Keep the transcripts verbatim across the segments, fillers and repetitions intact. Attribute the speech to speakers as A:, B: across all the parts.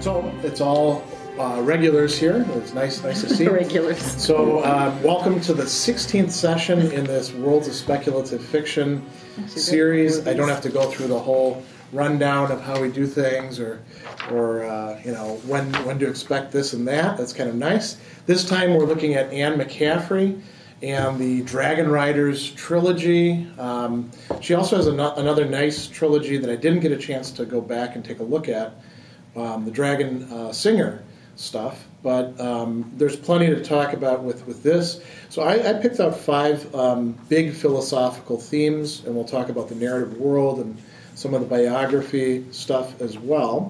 A: So it's all uh, regulars here. It's nice, nice to see.
B: Regulars.
A: So uh, welcome to the sixteenth session in this Worlds of Speculative Fiction series. I don't have to go through the whole rundown of how we do things, or, or uh, you know, when when to expect this and that. That's kind of nice. This time we're looking at Anne McCaffrey and the Dragonriders trilogy. Um, she also has an- another nice trilogy that I didn't get a chance to go back and take a look at, um, the Dragon uh, Singer stuff. But um, there's plenty to talk about with, with this. So I, I picked out five um, big philosophical themes, and we'll talk about the narrative world and some of the biography stuff as well.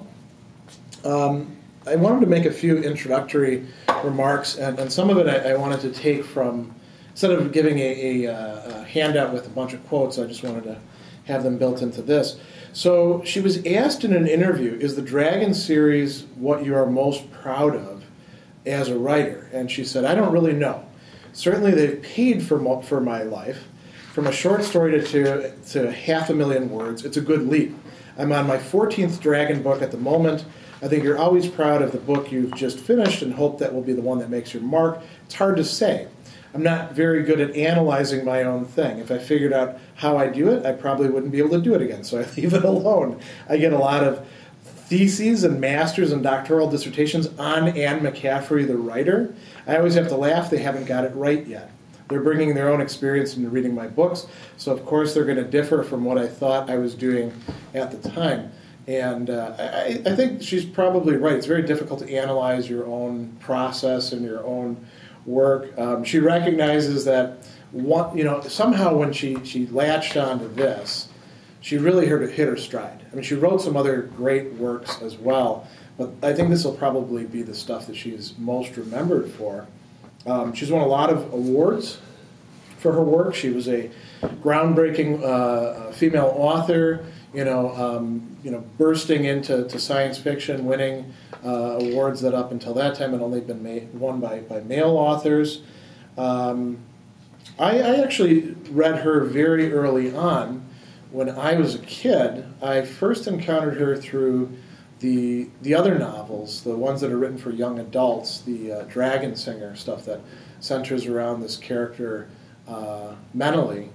A: Um, I wanted to make a few introductory remarks, and, and some of it I, I wanted to take from, instead of giving a, a, a handout with a bunch of quotes, I just wanted to have them built into this. So she was asked in an interview, is the Dragon series what you are most proud of as a writer? And she said, I don't really know. Certainly they've paid for, mo- for my life. From a short story to, to, to half a million words, it's a good leap. I'm on my fourteenth Dragon book at the moment. I think you're always proud of the book you've just finished and hope that will be the one that makes your mark. It's hard to say. I'm not very good at analyzing my own thing. If I figured out how I do it, I probably wouldn't be able to do it again, so I leave it alone. I get a lot of theses and masters and doctoral dissertations on Anne McCaffrey, the writer. I always have to laugh. They haven't got it right yet. They're bringing their own experience into reading my books, so of course they're going to differ from what I thought I was doing at the time. And uh, I, I think she's probably right. It's very difficult to analyze your own process and your own work. Um, she recognizes that one, you know, somehow when she, she latched onto this, she really hit, hit her stride. I mean, she wrote some other great works as well, but I think this will probably be the stuff that she's most remembered for. Um, she's won a lot of awards for her work. She was a groundbreaking uh, female author, you know, um, you know, bursting into to science fiction, winning uh, awards that up until that time had only been made, won by, by male authors. Um, I, I actually read her very early on. When I was a kid, I first encountered her through the the other novels, the ones that are written for young adults, the uh, Dragon Singer stuff that centers around this character, uh, Madeline.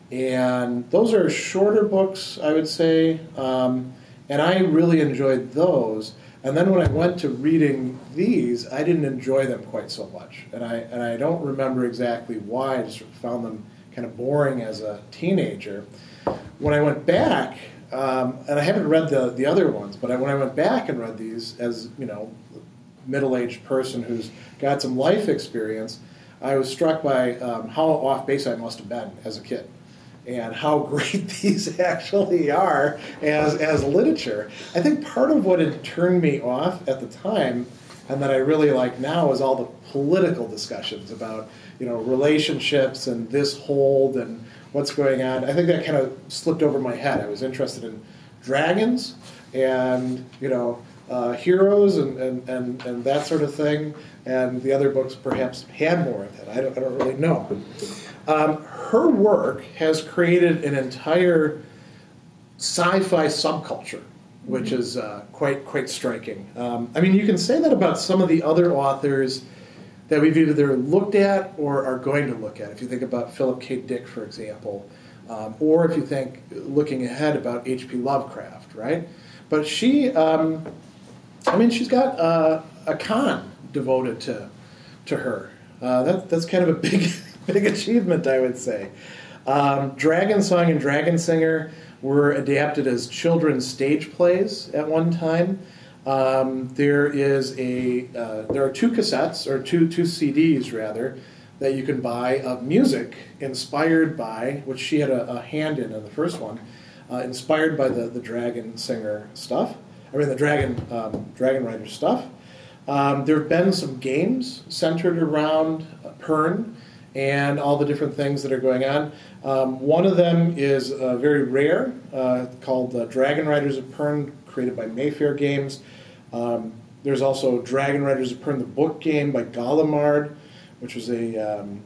A: And those are shorter books, I would say, um, and I really enjoyed those. And then when I went to reading these, I didn't enjoy them quite so much. And I and I don't remember exactly why. I just found them kind of boring as a teenager. When I went back, um, and I haven't read the, the other ones, but I, when I went back and read these as, you know, middle-aged person who's got some life experience, I was struck by um, how off base I must have been as a kid, and how great these actually are as as literature. I think part of what had turned me off at the time, and that I really like now, is all the political discussions about, you know, relationships and this hold and what's going on. I think that kind of slipped over my head. I was interested in dragons and, you know, uh, heroes and, and, and, and that sort of thing, and the other books perhaps had more of that. I don't, I don't really know. Um, her work has created an entire sci-fi subculture, which is uh, quite quite striking. Um, I mean, you can say that about some of the other authors that we've either looked at or are going to look at. If you think about Philip K. Dick, for example, um, or if you think, looking ahead, about H P Lovecraft, right? But she, um, I mean, she's got uh, a con devoted to to her. Uh, that, that's kind of a big, big achievement, I would say. Um, Dragon Song and Dragon Singer were adapted as children's stage plays at one time. Um, there is a uh, there are two cassettes, or two two C Ds rather, that you can buy of music inspired by, which she had a, a hand in in the first one, uh, inspired by the, the Dragon Singer stuff. I mean the Dragon um, Dragonrider stuff. Um, there have been some games centered around uh, Pern and all the different things that are going on. Um, one of them is uh, very rare, uh, called uh, Dragonriders of Pern, created by Mayfair Games. Um, there's also Dragonriders of Pern, the book game by Gallimard, which was a um,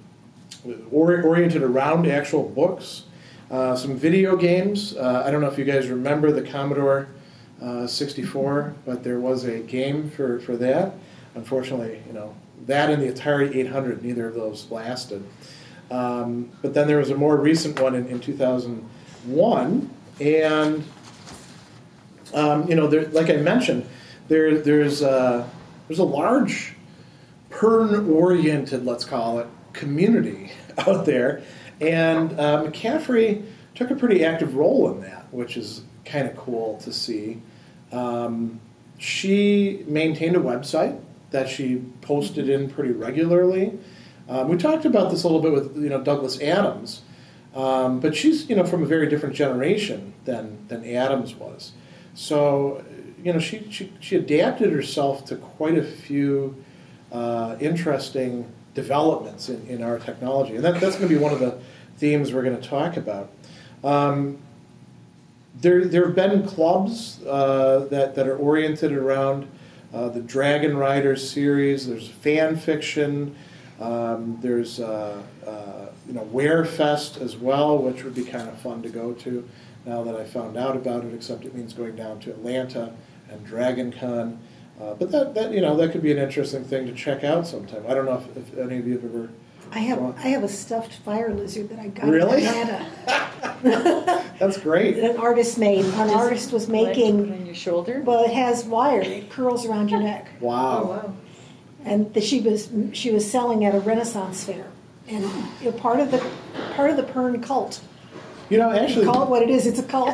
A: or, oriented around actual books. Uh, some video games. Uh, I don't know if you guys remember the Commodore uh, sixty-four, but there was a game for, for that. Unfortunately, you know, that and the Atari eight hundred, neither of those lasted. Um, but then there was a more recent one in, in two thousand one, and um, you know, there, like I mentioned, there there's a, there's a large Pern-oriented, let's call it, community out there, and uh, McCaffrey took a pretty active role in that, which is kind of cool to see. Um, she maintained a website that she posted in pretty regularly. Um, we talked about this a little bit with you know Douglas Adams, um, but she's you know from a very different generation than than Adams was. So you know she she, she adapted herself to quite a few uh, interesting developments in, in our technology, and that, that's going to be one of the themes we're going to talk about. Um, there there have been clubs uh, that that are oriented around uh, the Dragonrider series. There's fan fiction. Um, there's uh, uh, you know Warefest as well, which would be kind of fun to go to now that I found out about it, except it means going down to Atlanta and DragonCon. Uh, but that, that you know that could be an interesting thing to check out sometime. I don't know if, if any of you have ever.
B: I have
A: gone.
B: I have a stuffed fire lizard that I got
A: Really?
B: in Atlanta.
A: That's great.
B: That an artist made. An artist was making.
C: On your shoulder?
B: Well, it has wire. It curls around your neck.
A: Wow.
C: Oh, wow.
B: And the, she was she was selling at a Renaissance fair, and you know, part of the part of the Pern cult.
A: You know, actually,
B: Call it what it is. It's a cult.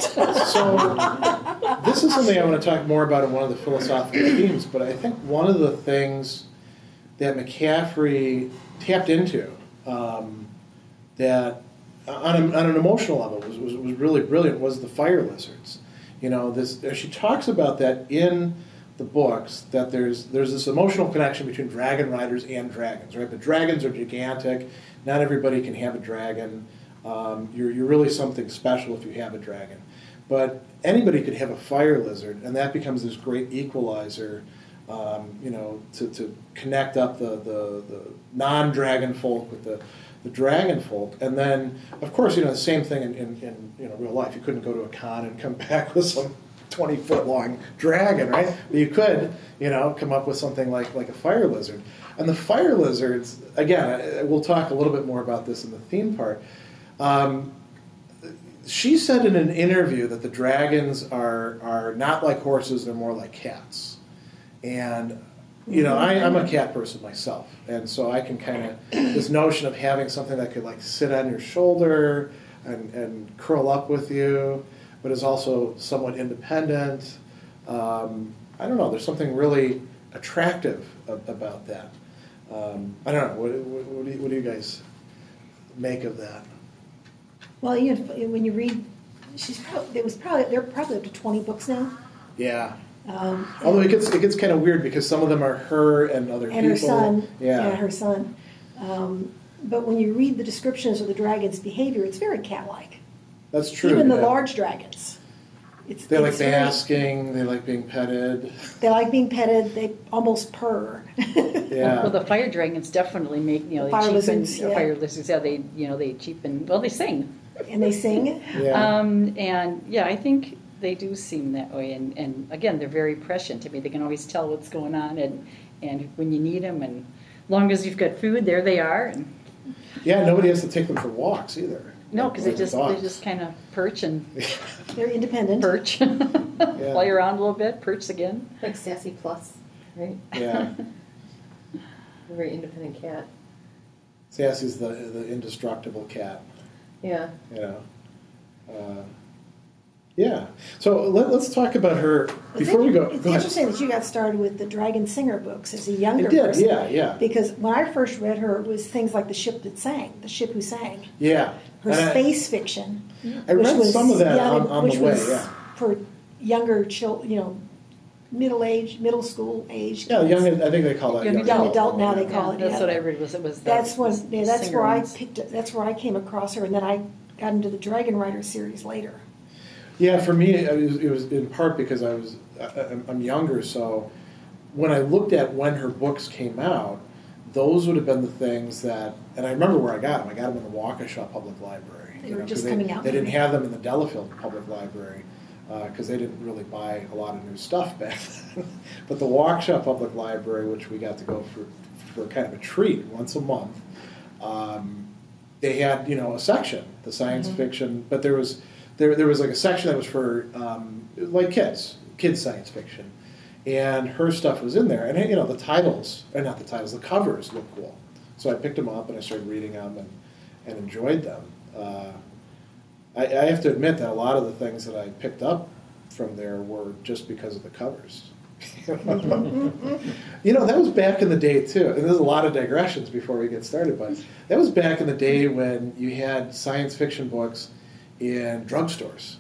A: so this is something I want to talk more about in one of the philosophical themes. But I think one of the things that McCaffrey tapped into um, that on, a, on an emotional level was, was was really brilliant was the fire lizards. You know, this she talks about that in the books, that there's there's this emotional connection between dragon riders and dragons, right? The dragons are gigantic. Not everybody can have a dragon. Um, you're you're really something special if you have a dragon. But anybody could have a fire lizard, and that becomes this great equalizer, um, you know, to, to connect up the, the, the non-dragon folk with the, the dragon folk. And then, of course, you know, the same thing in, in, in you know real life. You couldn't go to a con and come back with some twenty-foot-long dragon, right? But you could, you know, come up with something like, like a fire lizard. And the fire lizards, again, we'll talk a little bit more about this in the theme part. Um, she said in an interview that the dragons are, are not like horses, they're more like cats. And, you know, I, I'm a cat person myself. And so I can kind of, this notion of having something that could, like, sit on your shoulder and, and curl up with you, but is also somewhat independent. Um, I don't know, there's something really attractive about that. Um, I don't know, what, what, what, do you, what do you guys make of that?
B: Well, you know, when you read, she's probably there was probably there are probably up to twenty books now.
A: Yeah.
B: Um,
A: Although it gets it gets kind of weird because some of them are her and other
B: and
A: people.
B: her son.
A: Yeah.
B: yeah her son. Um, but when you read the descriptions of the dragon's behavior, it's very cat-like.
A: That's true.
B: Even the
A: yeah.
B: large dragons. It's,
A: They like
B: it's very-
A: basking. They like being petted.
B: They like being petted. They almost purr.
A: Yeah.
C: Well, the fire dragons definitely make, you know, they
B: Fire
C: cheapen,
B: lizards, yeah.
C: fire lizards, yeah, they, you know, they cheapen, well, they sing.
B: And they sing.
A: Yeah.
C: Um, and, yeah, I think they do seem that way. And, and again, they're very prescient. I mean, they can always tell what's going on and, and when you need them. And as long as you've got food, there they are. And
A: Yeah, nobody has to take them for walks either.
C: no, because they
A: Like
C: just
A: dogs.
C: they just kind of perch and
B: They're independent.
C: perch, play around a little bit, perch again.
D: Like Sassy Plus, right?
A: Yeah.
D: A very independent cat.
A: Sassy's the the indestructible cat.
D: Yeah.
A: You know. Uh, yeah. So let, let's talk about her
B: It's
A: before we go.
B: It's
A: go ahead.
B: interesting that you got started with the Dragon Singer books as a younger
A: I did,
B: person.
A: yeah, yeah.
B: Because when I first read her, it was things like The Ship That Sang, The Ship Who Sang.
A: Yeah.
B: Her
A: And I-
B: space fiction.
A: I
B: which
A: read
B: was-
A: some of that
B: yeah,
A: on, on
B: which
A: the way,
B: was
A: yeah.
B: for younger children, you know, middle age, middle school age.
A: Yeah,
B: kids.
A: young, I think they call that
C: Young
A: young,
B: Young adult now
A: yeah.
B: they call
C: Yeah,
B: it.
C: that's
B: yeah.
C: what I read. Was it was the,
B: That's when yeah, that's
C: singer
B: where I
C: ones.
B: picked. That's where I came across her, and then I got into the Dragonrider series later.
A: Yeah, for me, it was, it was in part because I was I, I'm younger, so when I looked at when her books came out, those would have been the things that, and I remember where I got them. I got them in the Waukesha Public Library.
B: They
A: you
B: were
A: know,
B: just
A: 'cause
B: coming
A: they,
B: out
A: They didn't
B: then.
A: have them in the Delafield Public Library. because uh, they didn't really buy a lot of new stuff back then. But the Waukesha Public Library, which we got to go for, for kind of a treat once a month, um, they had, you know, a section, the science mm-hmm. fiction, but there was there there was like a section that was for um, like kids, kids science fiction, and her stuff was in there, and you know the titles, or not the titles, the covers looked cool, so I picked them up and I started reading them and and enjoyed them. Uh, I, I have to admit that a lot of the things that I picked up from there were just because of the covers. You know, that was back in the day too, and there's a lot of digressions before we get started, but that was back in the day when you had science fiction books in drugstores.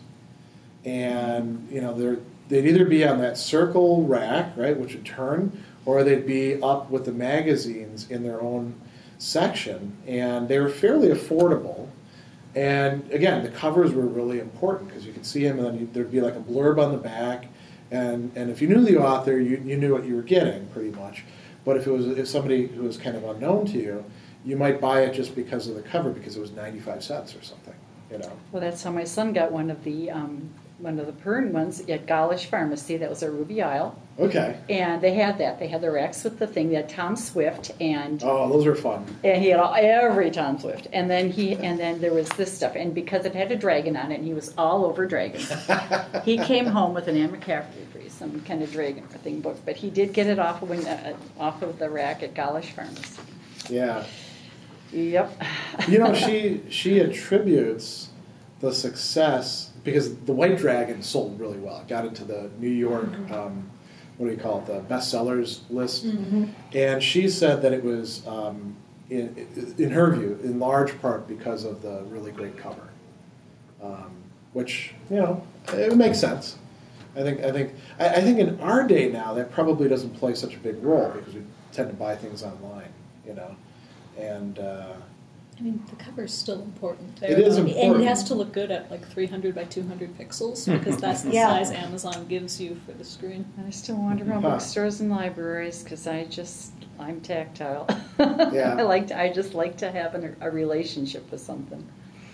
A: And, you know, they're, they'd either be on that circle rack, right, which would turn, or they'd be up with the magazines in their own section, and they were fairly affordable. And again, the covers were really important because you could see them, and then you, there'd be like a blurb on the back. And and if you knew the author, you, you knew what you were getting pretty much. But if it was if somebody who was kind of unknown to you, you might buy it just because of the cover, because it was ninety-five cents or something, you know.
C: Well, that's how my son got one of the um, one of the Pern ones at Gaulish Pharmacy. That was a Ruby Isle.
A: Okay.
C: And they had that. They had the racks with the thing. They had Tom Swift and
A: oh, those are fun.
C: And he had all, every Tom Swift. And then he and then there was this stuff. And because it had a dragon on it, and he was all over dragons. He came home with an Anne McCaffrey for some kind of dragon thing book. But he did get it off of when, uh, off of the rack at Gaulish Pharmacy.
A: Yeah.
C: Yep.
A: You know, she she attributes the success because the White Dragon sold really well. It got into the New York. Um, what do you call it, the bestsellers list, mm-hmm. and she said that it was, um, in, in her view, in large part because of the really great cover, um, which, you know, it makes sense. I think I think I, I think in our day now that probably doesn't play such a big role because we tend to buy things online, you know, and. Uh,
E: I mean, the cover is still important.
A: It is
E: and
A: important.
E: And it has to look good at like three hundred by two hundred pixels because that's the
B: Yeah.
E: size Amazon gives you for the screen.
C: I still wander around
A: Huh.
C: bookstores and libraries because I just, I'm tactile.
A: Yeah.
C: I like to, I just like to have an, a relationship with something.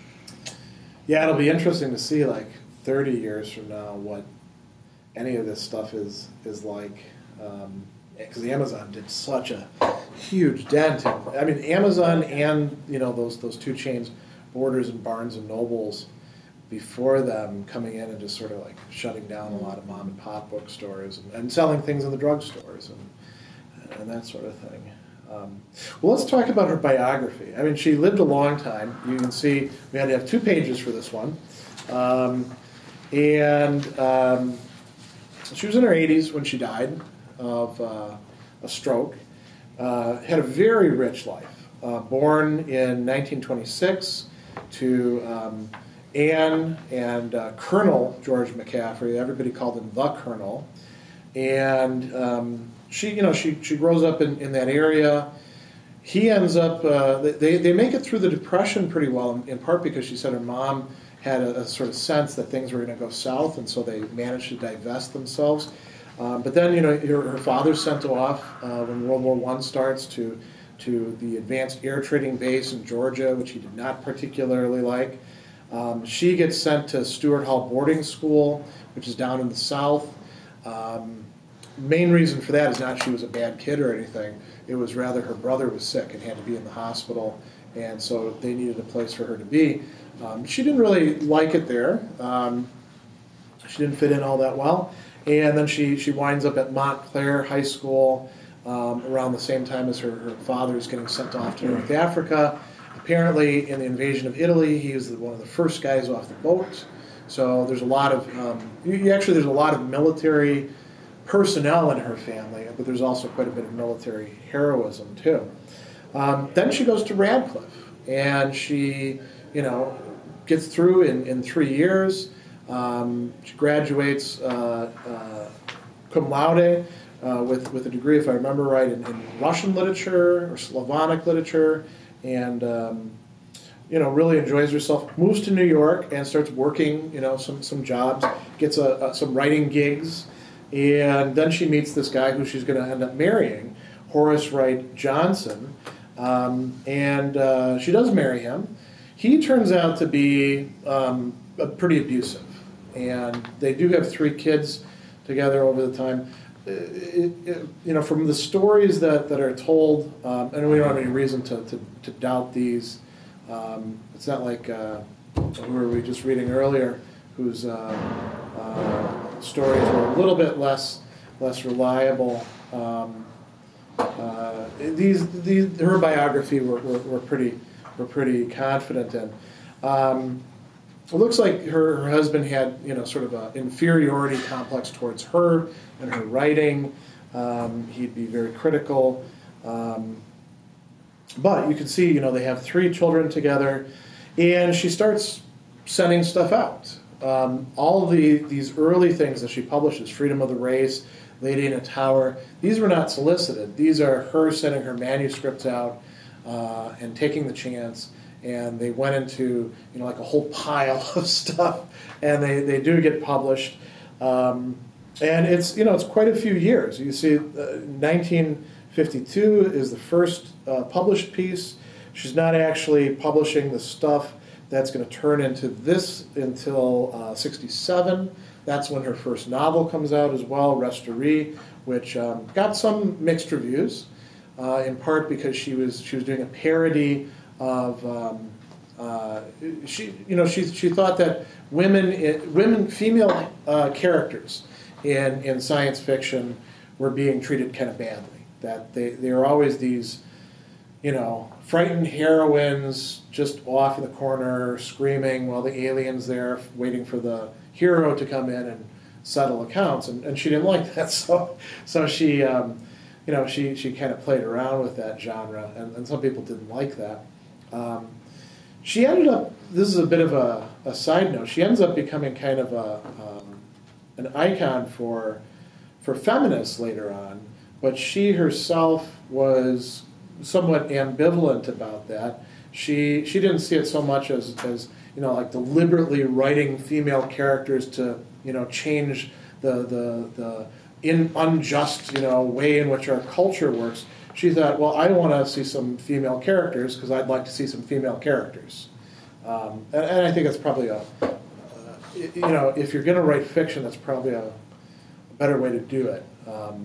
A: Yeah, it'll be interesting to see, like, thirty years from now what any of this stuff is is like. Um, because Amazon did such a huge dent. In, I mean, Amazon and, you know, those those two chains, Borders and Barnes and Nobles, before them coming in and just sort of like shutting down a lot of mom and pop bookstores and, and selling things in the drugstores and and that sort of thing. Um, well, let's talk about her biography. I mean, she lived a long time. You can see we had to have two pages for this one, um, and um, she was in her eighties when she died of uh, a stroke. Uh, had a very rich life. Uh, born in nineteen twenty-six to um, Anne and uh, Colonel George McCaffrey. Everybody called him the Colonel. And um, she, you know, she she grows up in, in that area. He ends up. Uh, they they make it through the Depression pretty well, in, in part because she said her mom had a, a sort of sense that things were going to go south, and so they managed to divest themselves. Um, but then, you know, her, her father's sent off uh, when World War One starts to to the Advanced Air Trading Base in Georgia, which he did not particularly like. Um, she gets sent to Stewart Hall Boarding School, which is down in the South. Um, main reason for that is not she was a bad kid or anything. It was rather her brother was sick and had to be in the hospital, and so they needed a place for her to be. Um, she didn't really like it there. Um, she didn't fit in all that well. And then she, she winds up at Montclair High School um, around the same time as her, her father is getting sent off to North Africa. Apparently, in the invasion of Italy, he was one of the first guys off the boat. So there's a lot of, um, you, actually there's a lot of military personnel in her family, but there's also quite a bit of military heroism too. Um, then she goes to Radcliffe, and she, you know, gets through in, in three years. Um, she graduates uh, uh, cum laude uh, with, with a degree, if I remember right, in, in Russian literature or Slavonic literature, and um, you know, really enjoys herself. Moves to New York and starts working, you know, some some jobs. Gets a, a, some writing gigs, and then she meets this guy who she's going to end up marrying, Horace Wright Johnson, um, and uh, she does marry him. He turns out to be um, pretty abusive. and they do have three kids together over the time. It, it, you know, from the stories that, that are told, um, and we don't have any reason to, to, to doubt these. Um, it's not like uh, who were we just reading earlier, whose uh, uh, stories were a little bit less less reliable. Um, uh, these, these her biography we're, we're, we're pretty we're pretty confident in. Um, It looks like her, her husband had, you know, sort of an inferiority complex towards her and her writing. Um, he'd be very critical. Um, but you can see, you know, they have three children together, and she starts sending stuff out. Um, all the these early things that she publishes, Freedom of the Race, Lady in a Tower, these were not solicited. These are her sending her manuscripts out uh, and taking the chance. And they went into, you know, like a whole pile of stuff, and they, they do get published. Um, and it's, you know, it's quite a few years. You see, uh, nineteen fifty-two is the first uh, published piece. She's not actually publishing the stuff that's going to turn into this until uh, sixty-seven. That's when her first novel comes out as well, Resterie, which um, got some mixed reviews, uh, in part because she was she was doing a parody of um, uh, she, you know, she she thought that women, women, female uh, characters in in science fiction were being treated kind of badly. That they they were always these, you know, frightened heroines just off in the corner screaming while the alien's there waiting for the hero to come in and settle accounts, and, and she didn't like that. So so she um, you know she she kind of played around with that genre, and, and some people didn't like that. Um, she ended up, this is a bit of a, a side note, she ends up becoming kind of a, um, an icon for, for feminists later on, but she herself was somewhat ambivalent about that. She, she didn't see it so much as, as, you know, like deliberately writing female characters to, you know, change the, the, the in unjust, you know, way in which our culture works. She thought, well, I want to see some female characters because I'd like to see some female characters. Um, and, and I think that's probably a, uh, you know, if you're going to write fiction, that's probably a, a better way to do it, um,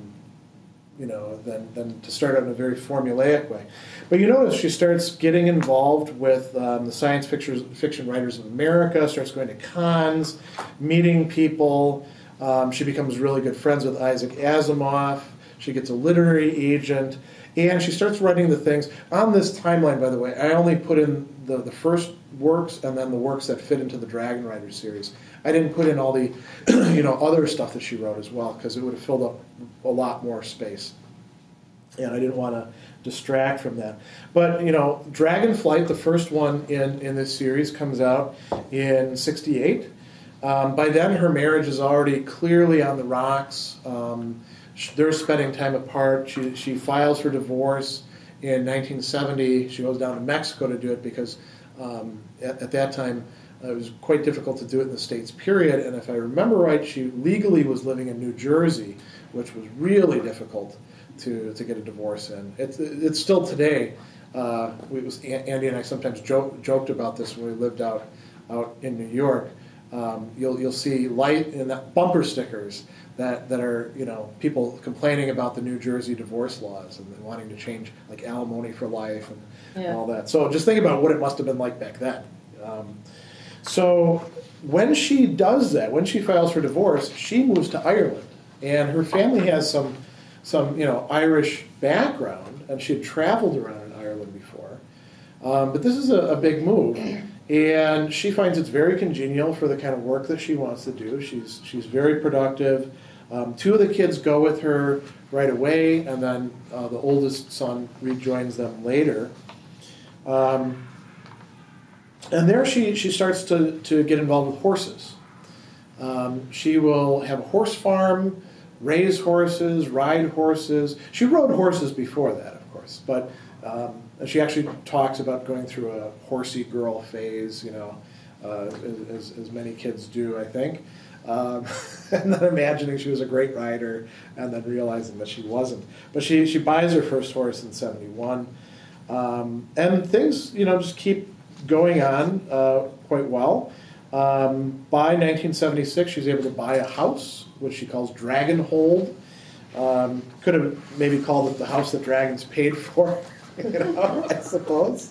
A: you know, than, than to start out in a very formulaic way. But you notice she starts getting involved with um, the Science Fiction, Fiction Writers of America, starts going to cons, meeting people. Um, she becomes really good friends with Isaac Asimov. She gets a literary agent, and she starts writing the things. On this timeline, by the way, I only put in the, the first works and then the works that fit into the Dragonrider series. I didn't put in all the you know, other stuff that she wrote as well, because it would have filled up a lot more space. And I didn't want to distract from that. But, you know, Dragonflight, the first one in, in this series, comes out in sixty-eight. Um, by then, her marriage is already clearly on the rocks. Um, They're spending time apart. She she files for divorce in nineteen seventy. She goes down to Mexico to do it because um, at, at that time uh, it was quite difficult to do it in the States, period. And if I remember right, she legally was living in New Jersey, which was really difficult to, to get a divorce in. It's, it's still today. Uh, we, it was, Andy and I sometimes joke, joked about this when we lived out, out in New York. Um, you'll you'll see light in that bumper stickers that, that are, you know, people complaining about the New Jersey divorce laws and wanting to change like alimony for life and,
D: Yeah.
A: and all that. So just think about what it must have been like back then. Um, so when she does that, when she files for divorce, she moves to Ireland, and her family has some some you know Irish background, and she had traveled around in Ireland before. Um, but this is a, a big move. And she finds it's very congenial for the kind of work that she wants to do. She's she's very productive. Um, two of the kids go with her right away, and then uh, the oldest son rejoins them later. Um, and there she, she starts to, to get involved with horses. Um, she will have a horse farm, raise horses, ride horses. She rode horses before that, of course, but um, she actually talks about going through a horsey girl phase, you know, uh, as, as many kids do, I think. Um, and then imagining she was a great rider, and then realizing that she wasn't. But she, she buys her first horse in seventy-one. Um, and things, you know, just keep going on uh, quite well. Um, by nineteen seventy-six, she's able to buy a house, which she calls Dragonhold. Um, could have maybe called it the house that dragons paid for, you know, I suppose.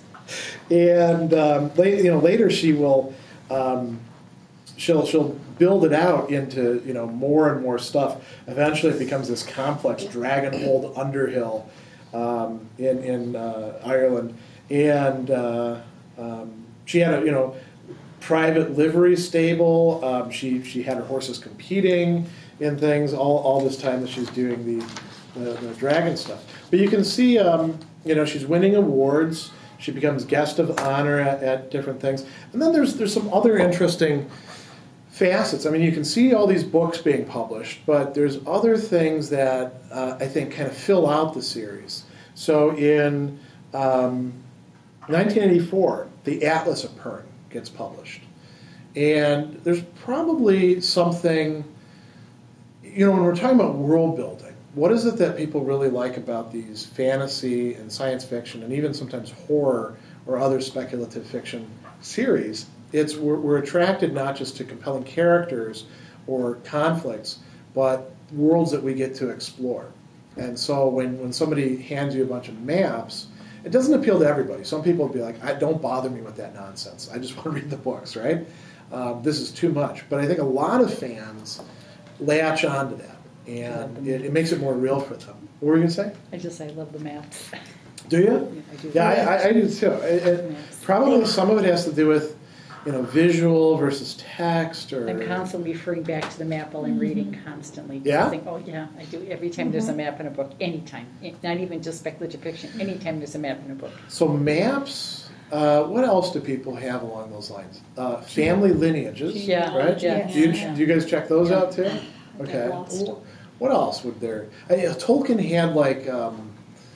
A: And um, later, you know, later she will um, she'll she'll build it out into, you know, more and more stuff. Eventually, it becomes this complex Dragonhold Underhill um, in in uh, Ireland, and uh, um, she had a you know. private livery stable. Um, she she had her horses competing in things all, all this time that she's doing the, the, the dragon stuff. But you can see, um, you know, she's winning awards. She becomes guest of honor at, at different things. And then there's there's some other interesting facets. I mean, you can see all these books being published, but there's other things that uh, I think kind of fill out the series. So in um, nineteen eighty-four, the Atlas of Pern gets published. And there's probably something, you know, when we're talking about world building, what is it that people really like about these fantasy and science fiction and even sometimes horror or other speculative fiction series? It's we're, we're attracted not just to compelling characters or conflicts, but worlds that we get to explore. And so when, when somebody hands you a bunch of maps, it doesn't appeal to everybody. Some people will be like, I, don't bother me with that nonsense. I just want to read the books, right? Um, this is too much. But I think a lot of fans latch onto that, and it, it makes it more real for them. What were you going to say?
C: I just, I love the maps.
A: Do you?
C: I do.
A: Yeah, I, I, I do too. It, it, probably some of it has to do with, you know, visual versus text, or
C: I'm constantly referring back to the map while I'm reading constantly.
A: Yeah?
C: I think, oh yeah, I do. Every time there's a map in a book, anytime. Not even just speculative fiction. Anytime there's a map in a book.
A: So maps. Uh, what else do people have along those lines? Uh, family lineages,
C: Yeah,
A: right?
C: yeah.
A: Do you,
C: Yeah.
A: do you guys check those
C: Yeah.
A: out too? Okay. What else would there? I, uh, Tolkien had like um,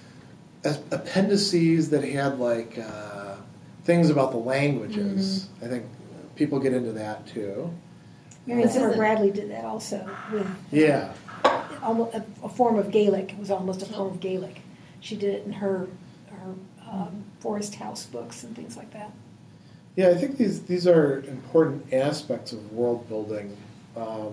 A: appendices that had like uh, things about the languages. Mm-hmm. I think people get into that too.
B: Mary Zimmer Bradley did that also with
A: yeah,
B: almost a, a form of Gaelic. It was almost a form of Gaelic. She did it in her her um, Forest House books and things like that.
A: Yeah, I think these these are important aspects of world building, um,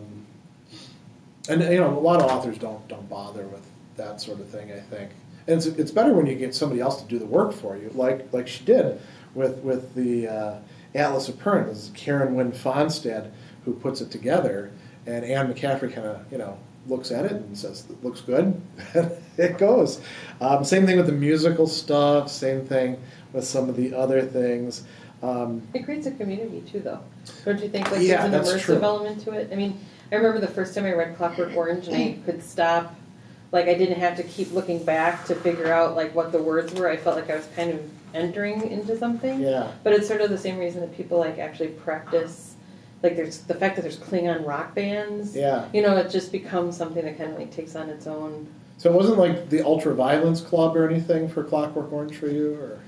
A: and you know a lot of authors don't don't bother with that sort of thing. I think, and it's it's better when you get somebody else to do the work for you, like like she did with with the uh, Atlas of Pern. This is Karen Wynne Fonstad who puts it together, and Anne McCaffrey kind of you know looks at it and says, "It looks good." It goes. Um, same thing with the musical stuff. Same thing with some of the other things. Um,
D: it creates a community too, though. Don't you think? Like
A: yeah,
D: there's an
A: that's
D: immersive
A: true.
D: element to it. I mean, I remember the first time I read Clockwork Orange, and I could stop. Like I didn't have to keep looking back to figure out like what the words were. I felt like I was kind of entering into something.
A: Yeah.
D: But it's sort of the same reason that people like actually practice. Like there's the fact that there's Klingon rock bands.
A: Yeah.
D: You know, it just becomes something that kind of like takes on its own.
A: So it wasn't like the Ultraviolence Club or anything for Clockwork Orange for you, or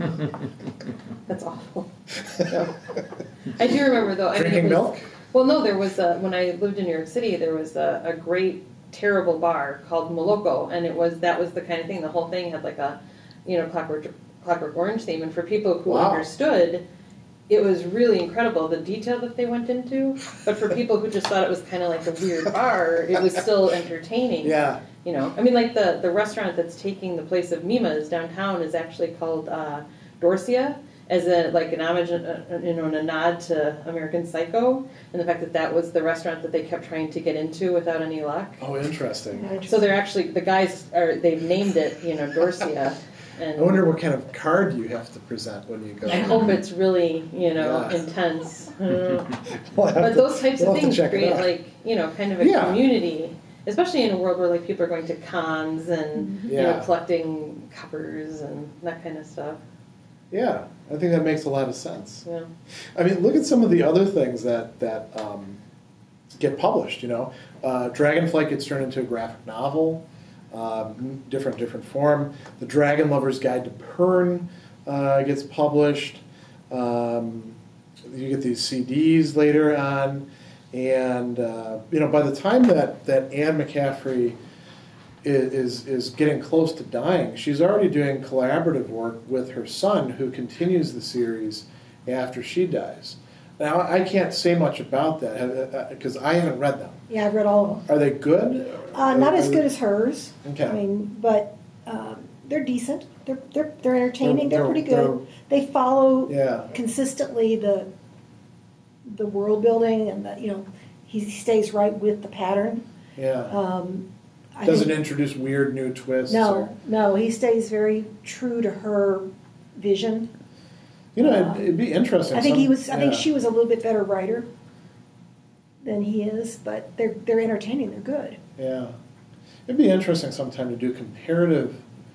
D: That's awful. No. I do remember though. I
A: drinking
D: mean, it was,
A: milk?
D: Well, no, there was a, when I lived in New York City, there was a, a great terrible bar called Moloko, and it was that was the kind of thing. The whole thing had like a, you know, Clockwork Clockwork Orange theme, and for people who
A: Wow.
D: understood, it was really incredible the detail that they went into. But for people who just thought it was kind of like a weird bar, it was still entertaining.
A: Yeah.
D: You know, I mean, like the, the restaurant that's taking the place of Mima's downtown is actually called uh, Dorsia, as a like an homage, uh, you know, and a nod to American Psycho, and the fact that that was the restaurant that they kept trying to get into without any luck.
A: Oh, interesting.
D: So they're actually the guys are they've named it, you know, Dorsia. And
A: I wonder what kind of card you have to present when you go.
D: I hope it's really, you know,
A: Yeah.
D: intense. I don't know.
A: We'll have
D: But
A: to-
D: those types
A: we'll
D: of
A: have to
D: things
A: check it
D: create
A: out.
D: like, you know, kind of a
A: Yeah.
D: community, especially in a world where like people are going to cons and you know
A: Yeah.
D: collecting covers and that kind of stuff.
A: Yeah, I think that makes a lot of sense.
D: Yeah.
A: I mean, look at some of the other things that that um, get published. You know, uh, Dragonflight gets turned into a graphic novel, um, different different form. The Dragon Lover's Guide to Pern uh, gets published. Um, you get these C Ds later on, and uh, you know, by the time that that Anne McCaffrey is, is is getting close to dying, she's already doing collaborative work with her son, who continues the series after she dies. Now, I can't say much about that because I haven't read them.
B: Yeah, I've read all of them.
A: Are they good?
B: Uh, not
A: Are-
B: as
A: are
B: good
A: they-
B: as hers.
A: Okay.
B: I mean, but um, they're decent. They're they're they're entertaining. They're,
A: They're-
B: pretty
A: they're-
B: good. They follow
A: Yeah.
B: consistently the the world building, and the, you know, he stays right with the pattern.
A: Yeah.
B: Um, I
A: Doesn't
B: think-
A: introduce weird new twists.
B: No,
A: Or,
B: no, he stays very true to her vision.
A: you know, it'd, it'd be interesting.
B: I think
A: Some-
B: he was. I think
A: yeah.
B: she was a little bit better writer than he is, but they're they're entertaining. They're good.
A: Yeah. It'd be interesting sometime to do comparative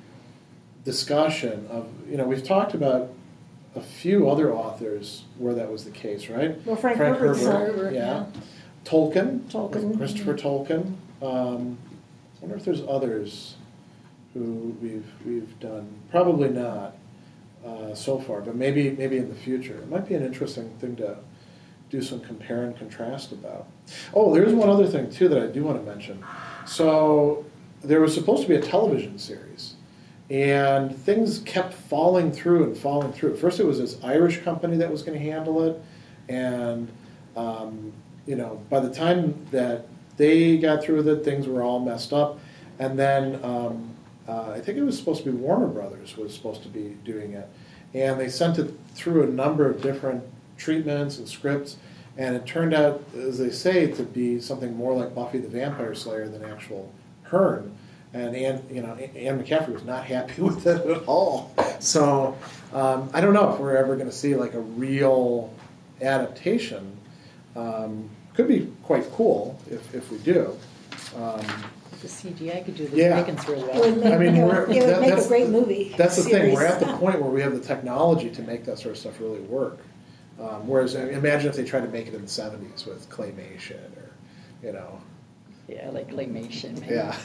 A: discussion of, you know, we've talked about a few other authors where that was the case, right?
B: Well, Frank,
A: Frank
B: Herbert's
A: Herbert,
B: son,
E: Herbert,
A: yeah. Tolkien,
B: Tolkien,
A: Christopher Tolkien. Um, I wonder if there's others who we've we've done. Probably not uh, so far, but maybe maybe in the future. It might be an interesting thing to do some compare and contrast about. Oh, there's one other thing too that I do want to mention. So there was supposed to be a television series, and things kept falling through and falling through. First, it was this Irish company that was going to handle it, and um, you know, by the time that they got through with it, things were all messed up. And then um, uh, I think it was supposed to be Warner Brothers was supposed to be doing it, and they sent it through a number of different treatments and scripts, and it turned out, as they say, to be something more like Buffy the Vampire Slayer than actual Pern. And Anne, you know, Anne McCaffrey was not happy with it at all. So um, I don't know if we're ever going to see like a real adaptation. Um, could be quite cool if, if we do. Um,
C: The C G I could do the
A: Yeah.
C: dragons real
B: It would
C: well.
B: make,
A: I mean,
B: it
A: we're-
B: would, it would
A: that-
B: make
A: that's-
B: a great movie.
A: That's the thing.
B: series.
A: We're at the point where we have the technology to make that sort of stuff really work. Um, whereas, I mean, imagine if they tried to make it in the seventies with claymation, or you know,
C: Yeah, like claymation. maybe.
A: yeah.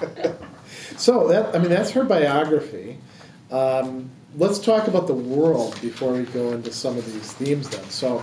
A: So that, I mean, that's her biography. Um, let's talk about the world before we go into some of these themes. Then, so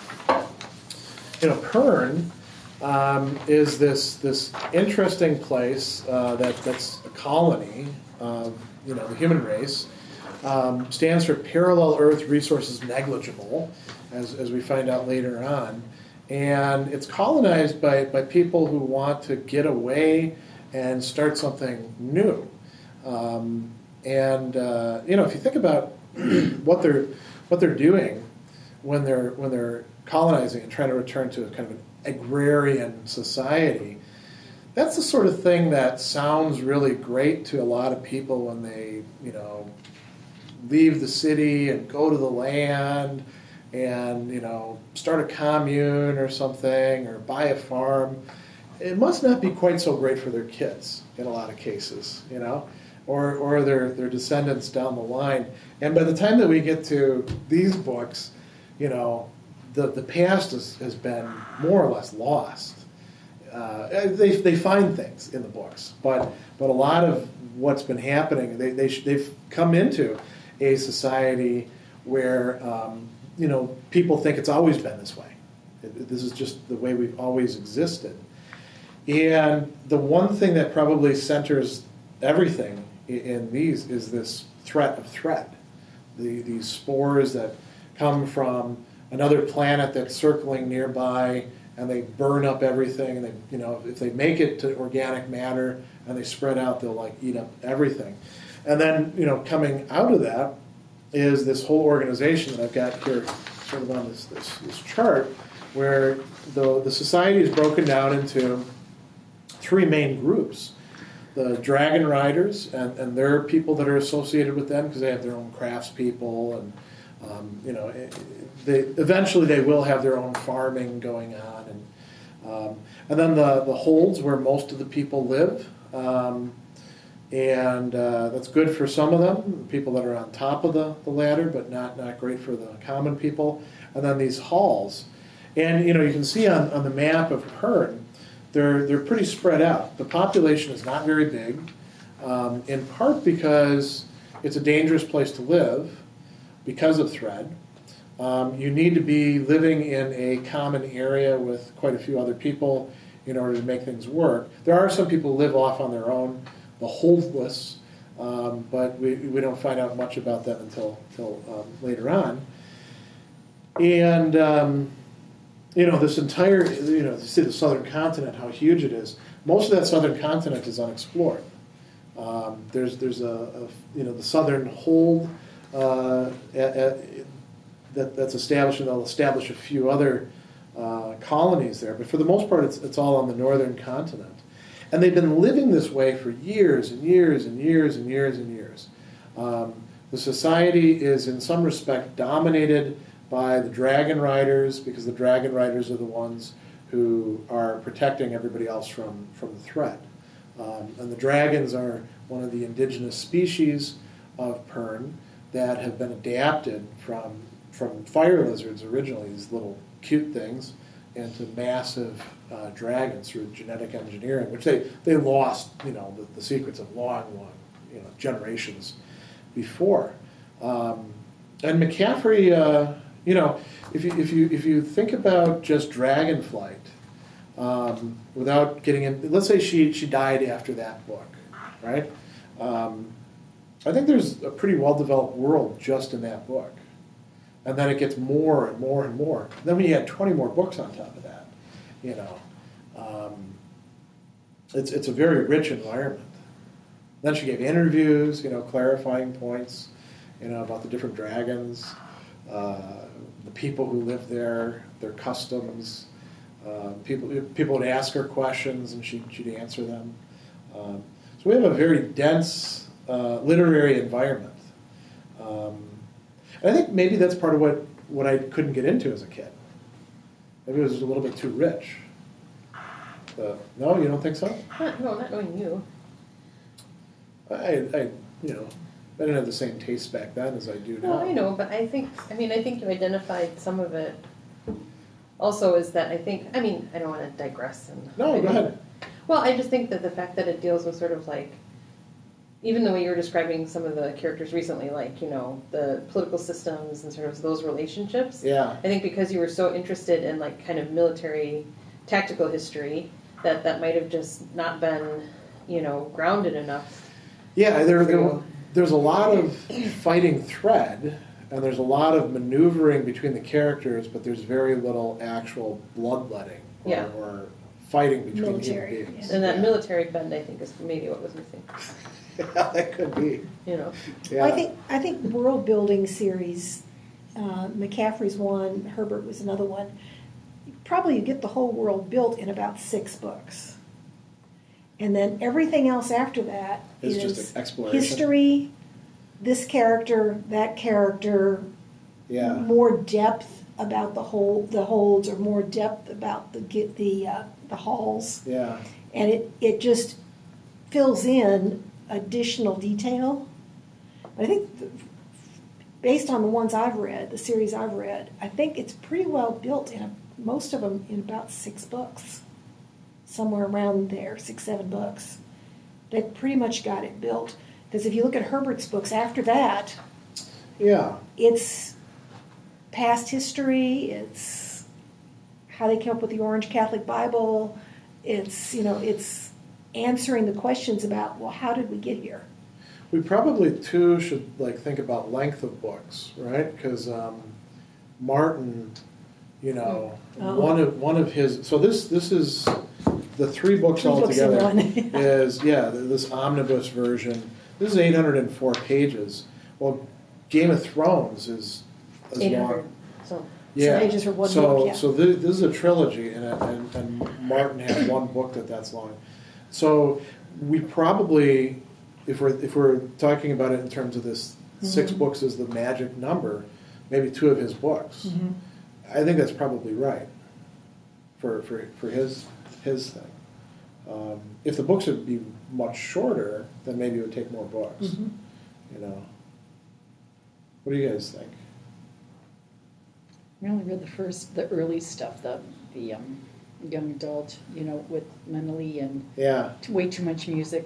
A: you know, Pern um, is this this interesting place uh, that that's a colony of, you know, the human race. Um, stands for Parallel Earth Resources Negligible, as, as we find out later on. And it's colonized by, by people who want to get away and start something new. Um, and, uh, you know, if you think about what they're, what they're doing when they're, when they're colonizing and trying to return to a kind of an agrarian society, that's the sort of thing that sounds really great to a lot of people when they, you know, leave the city and go to the land and, you know, start a commune or something, or buy a farm. It must not be quite so great for their kids in a lot of cases, you know, or or their, their descendants down the line. And by the time that we get to these books, you know, the, the past is, has been more or less lost. Uh, they, they find things in the books, but but a lot of what's been happening, they, they they've come into a society where, um, you know, people think it's always been this way. It, this is just the way we've always existed. And the one thing that probably centers everything in, in these is this threat of threat. The, these spores that come from another planet that's circling nearby, and they burn up everything. And they, you know, if they make it to organic matter and they spread out, they'll like eat up everything. And then, you know, coming out of that is this whole organization that I've got here, sort of on this this, this chart, where the the society is broken down into three main groups: the Dragonriders, and and there are people that are associated with them because they have their own craftspeople, and um, you know, they eventually they will have their own farming going on, and um, and then the the holds where most of the people live. Um, And uh, that's good for some of them, people that are on top of the, the ladder, but not, not great for the common people. And then these halls. And, you know, you can see on, on the map of Pern, they're, they're pretty spread out. The population is not very big, um, in part because it's a dangerous place to live because of threat. Um, you need to be living in a common area with quite a few other people in order to make things work. There are some people who live off on their own, the holdless, um, but we, we don't find out much about them until, until um, later on. And um, you know, this entire, you know, you see the southern continent, how huge it is. Most of that southern continent is unexplored. Um, there's there's a, a, you know, the southern hold uh, at, at, that, that's established, and they'll establish a few other uh, colonies there. But for the most part, it's, it's all on the northern continent. And they've been living this way for years and years and years and years and years. Um, the society is, in some respect, dominated by the Dragonriders, because the Dragonriders are the ones who are protecting everybody else from, from the threat. Um, and the dragons are one of the indigenous species of Pern that have been adapted from, from fire lizards originally, these little cute things, into massive uh, dragons through genetic engineering, which they, they lost, you know, the, the secrets of long, long, you know, generations before. Um, and McCaffrey, uh, you know, if you, if you, if you think about just dragon flight, um, without getting in, let's say she, she died after that book, right? Um, I think there's a pretty well-developed world just in that book. And then it gets more and more and more. Then when you add twenty more books on top of that, you know, um, it's it's a very rich environment. Then she gave interviews, you know, clarifying points, you know, about the different dragons, uh, the people who live there, their customs. Uh, people people would ask her questions and she, she'd answer them. Um, so we have a very dense uh, literary environment. Um, I think maybe that's part of what, what I couldn't get into as a kid. Maybe it was a little bit too rich. Uh, no, you don't think so?
D: Not, no, not knowing you.
A: I, I, you know, I didn't have the same taste back then as I do now.
D: No, I know, but I think, I mean, I think you identified some of it. Also, is that I think, I mean, I don't want to digress. And
A: No, go ahead.
D: Well, I just think that the fact that it deals with sort of like, even the way you were describing some of the characters recently, like, you know, the political systems and sort of those relationships.
A: Yeah.
D: I think because you were so interested in, like, kind of military tactical history, that that might have just not been, you know, grounded enough.
A: Yeah, there, there, there's a lot of fighting thread, and there's a lot of maneuvering between the characters, but there's very little actual bloodletting or,
D: Yeah.
A: or fighting between
B: Military,
A: human beings.
D: And that
A: Yeah.
D: military bend, I think, is maybe what was missing.
A: Yeah, that could be.
D: You know.
A: Yeah.
B: Well, I think I think world building series, uh, McCaffrey's one, Herbert was another one. Probably you get the whole world built in about six books, and then everything else after that
A: It's
B: is
A: just an exploration.
B: history, this character, that character,
A: Yeah.
B: more depth about the whole the holds, or more depth about the get the uh, the halls,
A: Yeah.
B: and it it just fills in additional detail. But I think the, based on the ones I've read, the series I've read, I think it's pretty well built in a, most of them in about six books, somewhere around there, six, seven books. They've pretty much got it built. Because if you look at Herbert's books after that,
A: Yeah.
B: it's past history, it's how they came up with the Orange Catholic Bible, it's, you know, it's answering the questions about, well, how did we get here?
A: We probably too should like think about length of books, right? Because um, Martin, you know,
B: Oh.
A: one of one of his. So this this is the three books
B: Three books in
A: altogether.
B: one.
A: is yeah this omnibus version. This is eight hundred four pages. Well, Game of Thrones is as
D: eight hundred.
A: long.
D: So.
A: Yeah.
B: pages for one
A: so,
B: book, yeah.
A: So this, this is a trilogy, and, and, and Martin had one book that that's long. So we probably, if we're if we're talking about it in terms of this, mm-hmm. six books is the magic number, maybe two of his books.
B: Mm-hmm.
A: I think that's probably right for for, for his his thing. Um, if the books would be much shorter, then maybe it would take more books.
B: Mm-hmm.
A: You know. What do you guys think?
C: We only read the first, the early stuff, the the um, young adult, you know, with Madeline and
A: Yeah.
C: t- way too much music.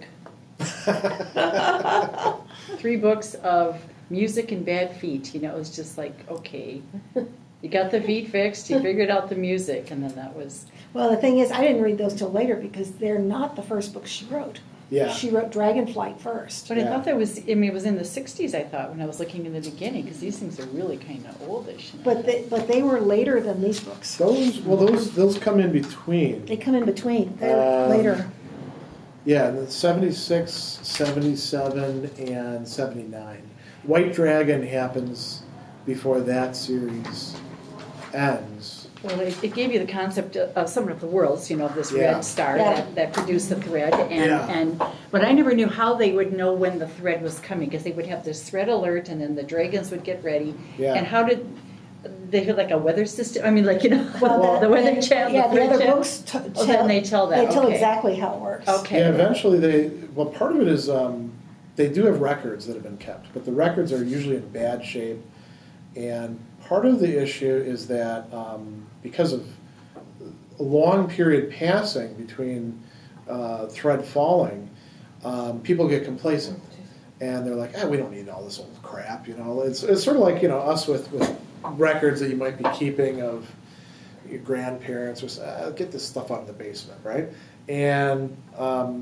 C: Three books of music and bad feet. You know, it was just like, okay, you got the feet fixed, you figured out the music, and then that was.
B: Well, the thing is, I didn't read those till later because they're not the first books she wrote.
A: Yeah.
B: She wrote Dragonflight first.
C: But I
A: Yeah.
C: thought that was, I mean, it was in the sixties, I thought, when I was looking in the beginning, because these things are really kind of oldish. you know.
B: But they, but they were later than these books.
A: Those, well, those those come in between.
B: They come in between. They're
A: Um,
B: later.
A: Yeah, and then seventy-six, seventy-seven, and seventy-nine. White Dragon happens before that series ends.
C: Well, it, it gave you the concept of, of some of the worlds, you know, of this
A: Yeah.
C: red star
B: Yeah.
C: that, that produced the thread. And,
A: Yeah.
C: and But I never knew how they would know when the thread was coming, because they would have this thread alert, and then the dragons would get ready.
A: Yeah.
C: And how did they have like a weather system? I mean, like, you know,
B: Well,
C: the weather channel.
B: Yeah, the
C: thread
B: other
C: channel?
B: books t-
C: Oh, then they tell that,
B: They tell
C: okay.
B: exactly how it works.
C: Okay.
A: Yeah, eventually they, well, part of it is um, they do have records that have been kept, but the records are usually in bad shape. And part of the issue is that um, because of a long period passing between uh, thread falling, um, people get complacent. And they're like, ah, we don't need all this old crap, you know. It's, it's sort of like, you know, us with, with records that you might be keeping of your grandparents, or uh, get this stuff out of the basement, right? And um,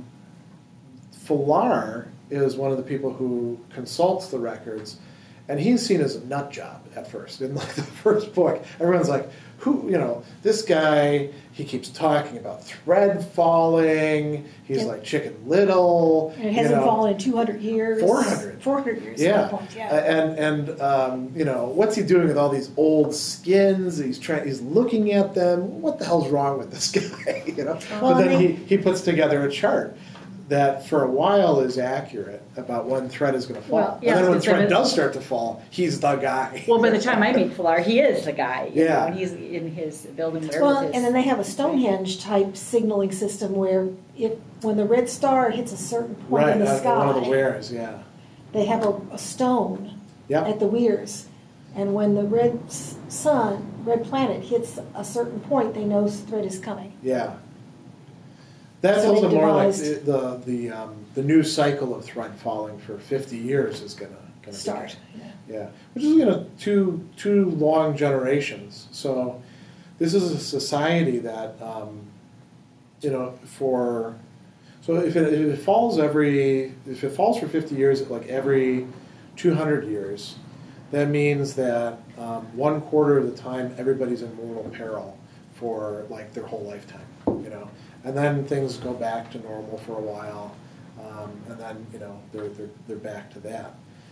A: Fuller is one of the people who consults the records, and he's seen as a nut job at first. In like the first book, everyone's like, who, you know, this guy, he keeps talking about thread falling, he's
B: Yeah.
A: like Chicken Little.
B: And it hasn't
A: you know,
B: fallen in two hundred years.
A: four hundred.
B: four hundred years.
A: Yeah,
B: at that point, yeah.
A: Uh, and and um, you know, what's he doing with all these old skins? He's trying. He's looking at them. What the hell's wrong with this guy? You know.
B: Well,
A: but then
B: I
A: he,
B: mean-
A: he puts together a chart that for a while is accurate about when thread is going to fall.
C: Well, yeah,
A: and then when
C: because then
A: thread
C: it's-
A: does start to fall, he's the guy.
C: Well, by the time I meet Fuller, he is the guy. You
A: Yeah.
C: know, and he's in his building there
B: Well,
C: with his.
B: and then they have a Stonehenge type signaling system where it, when the red star hits a certain point
A: right,
B: in the
A: uh,
B: sky,
A: one of the wares, yeah.
B: they have a, a stone
A: Yep.
B: at the weirs. And when the red s- sun, red planet hits a certain point, they know thread is coming.
A: Yeah. That's
B: So they
A: also more like
B: devised-
A: the the um, the new cycle of thread falling for fifty years is gonna gonna
B: Start.
A: begin. Yeah, which is gonna two two long generations. So this is a society that um, you know for so if it, if it falls every if it falls for fifty years, like every two hundred years, that means that um, one quarter of the time everybody's in mortal peril for like their whole lifetime. You know. And then things go back to normal for a while, um, and then you know they're, they're they're back to that.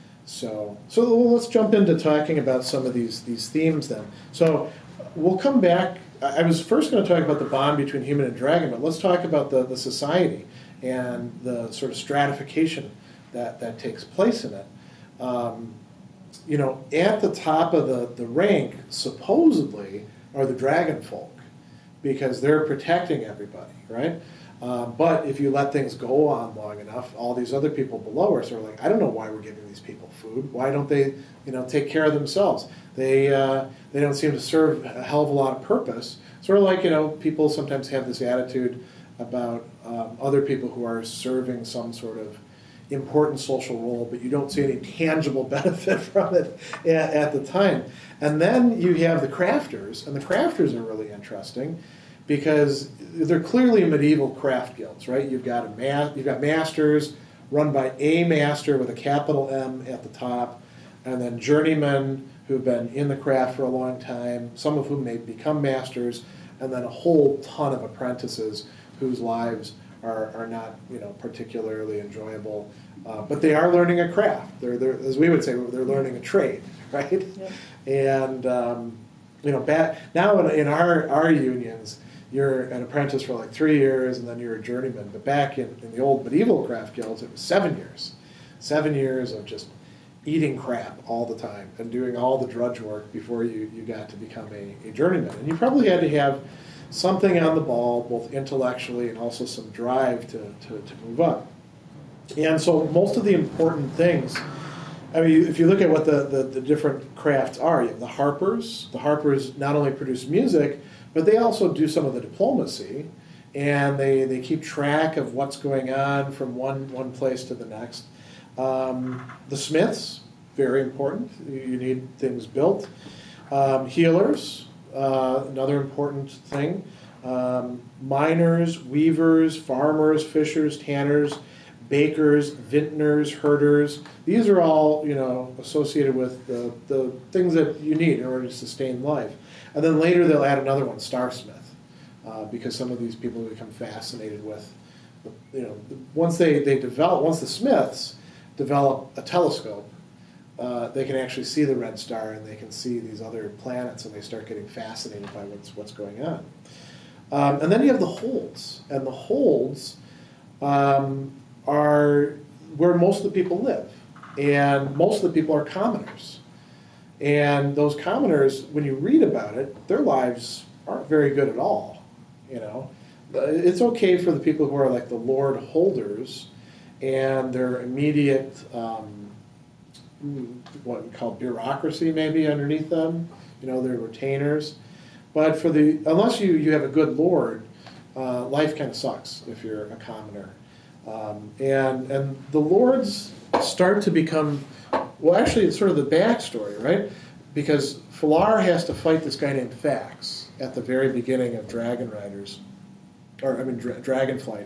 A: So so well, let's jump into talking about some of these these themes then. So we'll come back. I I was first going to talk about the bond between human and dragon, but let's talk about the, the society and the sort of stratification that, that takes place in it. Um, you know, at the top of the, the rank, supposedly, are the dragon folk, because they're protecting everybody, right? Uh, but if you let things go on long enough, all these other people below us are like, I don't know why we're giving these people food. Why don't they, you know, take care of themselves? They uh, they don't seem to serve a hell of a lot of purpose. Sort of like, you know, people sometimes have this attitude about um, other people who are serving some sort of important social role, but you don't see any tangible benefit from it at, at the time. And then you have the crafters, and the crafters are really interesting because they're clearly medieval craft guilds, right? You've got a ma- you've got masters run by a master with a capital M at the top, and then journeymen who've been in the craft for a long time, some of whom may become masters, and then a whole ton of apprentices whose lives are, are not, you know, particularly enjoyable, uh, but they are learning a craft. They're, they're, as we would say, they're learning a trade, right?
C: Yep.
A: And um, you know, back now in, in our our unions, you're an apprentice for like three years, and then you're a journeyman. But back in, in the old medieval craft guilds, it was seven years, seven years of just eating crap all the time and doing all the drudge work before you, you got to become a, a journeyman. And you probably had to have something on the ball, both intellectually and also some drive to, to, to move up. And so most of the important things, I mean, if you look at what the, the, the different crafts are, you have the harpers. The harpers not only produce music, but they also do some of the diplomacy, and they, they keep track of what's going on from one, one place to the next. Um, the smiths, very important. You, you need things built. Um, healers, uh, another important thing. Um, miners, weavers, farmers, fishers, tanners, bakers, vintners, herders. These are all, you know, associated with the, the things that you need in order to sustain life. And then later they'll add another one, starsmith, uh, because some of these people become fascinated with, the, you know, once they, they develop, once the Smiths develop a telescope, uh, they can actually see the red star and they can see these other planets, and they start getting fascinated by what's what's going on. Um, and then you have the Holds, and the Holds um, are where most of the people live, and most of the people are commoners. And those commoners, when you read about it, their lives aren't very good at all. You know, it's okay for the people who are like the Lord Holders, and their immediate um, what we call bureaucracy maybe underneath them. You know, their retainers. But for the unless you, you have a good lord, uh, life kind of sucks if you're a commoner. Um, and and the lords start to become, well, actually it's sort of the backstory, right? Because Falar has to fight this guy named Fax at the very beginning of Dragonriders, or I mean Dra- Dragonflight.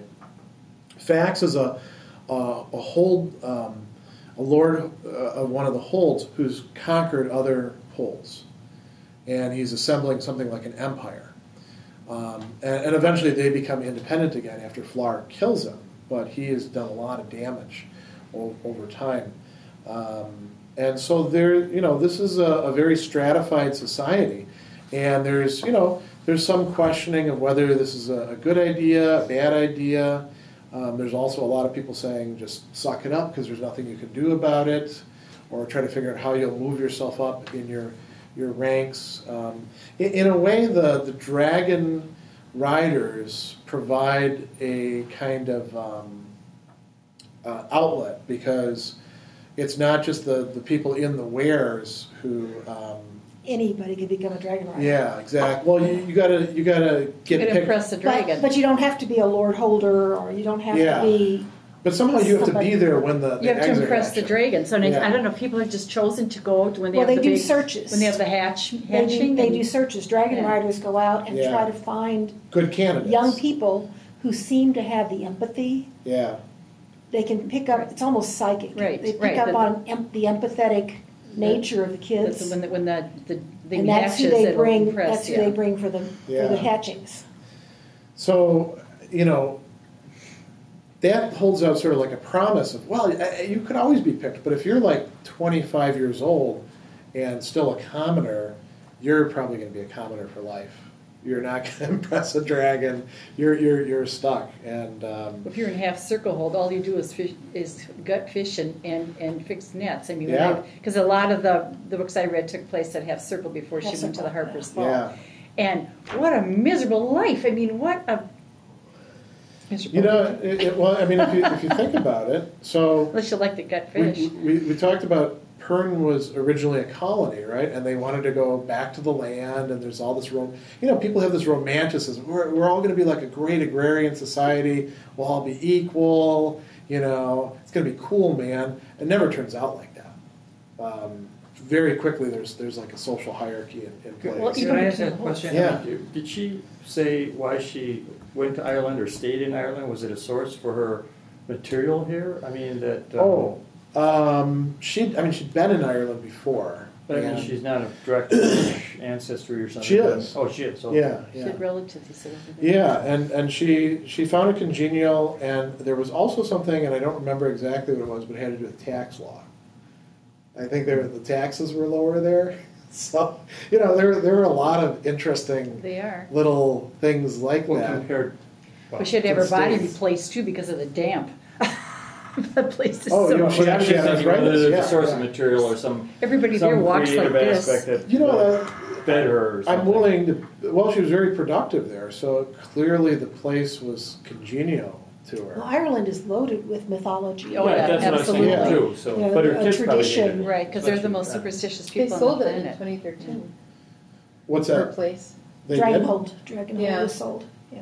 A: Fax is a a, a hold um, a lord uh, of one of the holds who's conquered other holds. And he's assembling something like an empire. Um, and, and eventually they become independent again after Flar kills him, but he has done a lot of damage o- over time. Um, and so there, you know, this is a, a very stratified society, and there's, you know, there's some questioning of whether this is a, a good idea, a bad idea. Um, there's also a lot of people saying just suck it up because there's nothing you can do about it, or try to figure out how you'll move yourself up in your your ranks. Um, in, in a way, the, the Dragon Riders provide a kind of um, uh, outlet, because it's not just the, the people in the wares who... Um,
B: Anybody could become a dragon rider.
A: yeah, exactly. Well, you, you gotta you gotta get
C: You
A: picked.
C: impress the dragon.
B: But, but you don't have to be a lord holder, or you don't have
A: Yeah.
B: to be...
A: But somehow you have to
B: somebody-
A: be there when the, the
C: You have to
A: eggs are
C: impress the
A: hatching.
C: dragon. So
A: Yeah.
C: I don't know if people have just chosen to go to when they
B: Well,
C: have
B: they
C: the
B: do
C: big,
B: searches.
C: when they have the hatch
B: They do,
C: hatching.
B: they
C: and-
B: do searches. Dragon
C: Yeah.
B: riders go out and
A: Yeah.
B: try to find
A: Good candidates.
B: young people who seem to have the empathy.
A: Yeah.
B: They can pick up, it's almost psychic.
C: Right,
B: They pick
C: right,
B: up
C: but-
B: on em- the empathetic nature of the
C: That's
B: kids.
C: when the, when the, the thing
B: And that's who
C: hatches,
B: they
C: it'll
B: bring,
C: impress,
B: that's who
C: yeah.
B: they bring for the, for
A: Yeah.
B: the hatchings.
A: So, you know, that holds out sort of like a promise of, well, uh, you could always be picked, but if you're like twenty-five years old and still a commoner, you're probably going to be a commoner for life. You're not going to impress a dragon. You're you're you're stuck. And um,
C: If you're in half circle hold, all you do is fish, is gut fish and, and, and fix nets. I mean,
A: Yeah.
C: because a lot of the, the books I read took place at half circle before she
B: Half
C: went to the
B: circle,
C: Harper's Hall.
A: yeah,
C: And what a miserable life! I mean, what a miserable.
A: you know, it, it, well, I mean, if you if you think about it, so
C: Unless you like the gut
A: we,
C: fish.
A: we we talked about Pern was originally a colony, right? And they wanted to go back to the land, and there's all this, rom- you know, people have this romanticism. We're, we're all going to be like a great agrarian society. We'll all be equal. You know, it's going to be cool, man. It never turns out like that. Um, very quickly, there's there's like a social hierarchy in, in place.
C: Well,
F: Can
C: even
F: I ask
C: between
F: a
C: the
F: question?
A: Yeah.
F: Did- Did she say why she went to Ireland or stayed in Ireland? Was it a source for her material here? I mean, that. um,
A: Oh, um, she. I mean, she'd been in Ireland before.
F: But I mean,
A: and-
F: she's not of direct British ancestry or something.
A: She is.
F: Oh, she is. Okay.
A: Yeah,
C: She
A: yeah.
C: had relatives, he said. over there.
A: Yeah, and, and she she found it congenial, and there was also something, and I don't remember exactly what it was, but it had to do with tax law. I think there the taxes were lower there, so you know there there were a lot of interesting
C: They are.
A: little things like
F: Well,
A: that.
F: compared. well,
C: We should have
A: to
C: her
A: the
C: body
A: States.
C: replaced too because of the damp. The place is
A: Oh,
C: so.
A: you know, she
F: Well, I'm
A: actually
F: just
A: had
F: thinking whether
A: arthritis,
F: there's
A: yeah,
F: a source
A: yeah.
F: of material or some,
C: Everybody there
F: some
C: walks like
F: creative
C: this.
F: aspect that
A: You know,
F: that
A: uh,
F: fed her or
A: I'm
F: something.
A: willing to. Well, she was very productive there, so clearly the place was congenial to her.
B: Well, Ireland is loaded with mythology.
C: Oh,
F: Right,
C: yeah,
F: that's what I was thinking
C: absolutely.
F: too. So,
B: Yeah,
F: but her
B: a
F: kids probably
B: tradition.
F: hated it.
C: Right, because they're the
F: Especially-
C: most
F: yeah.
C: superstitious
D: They
C: people
D: sold
C: on
D: it
C: the
D: in
C: planet.
D: twenty thirteen.
A: What's
D: Her
A: that?
D: place.
A: They
B: Dragon
A: did?
B: hold, dragon
D: Yeah.
B: hold is sold, yeah.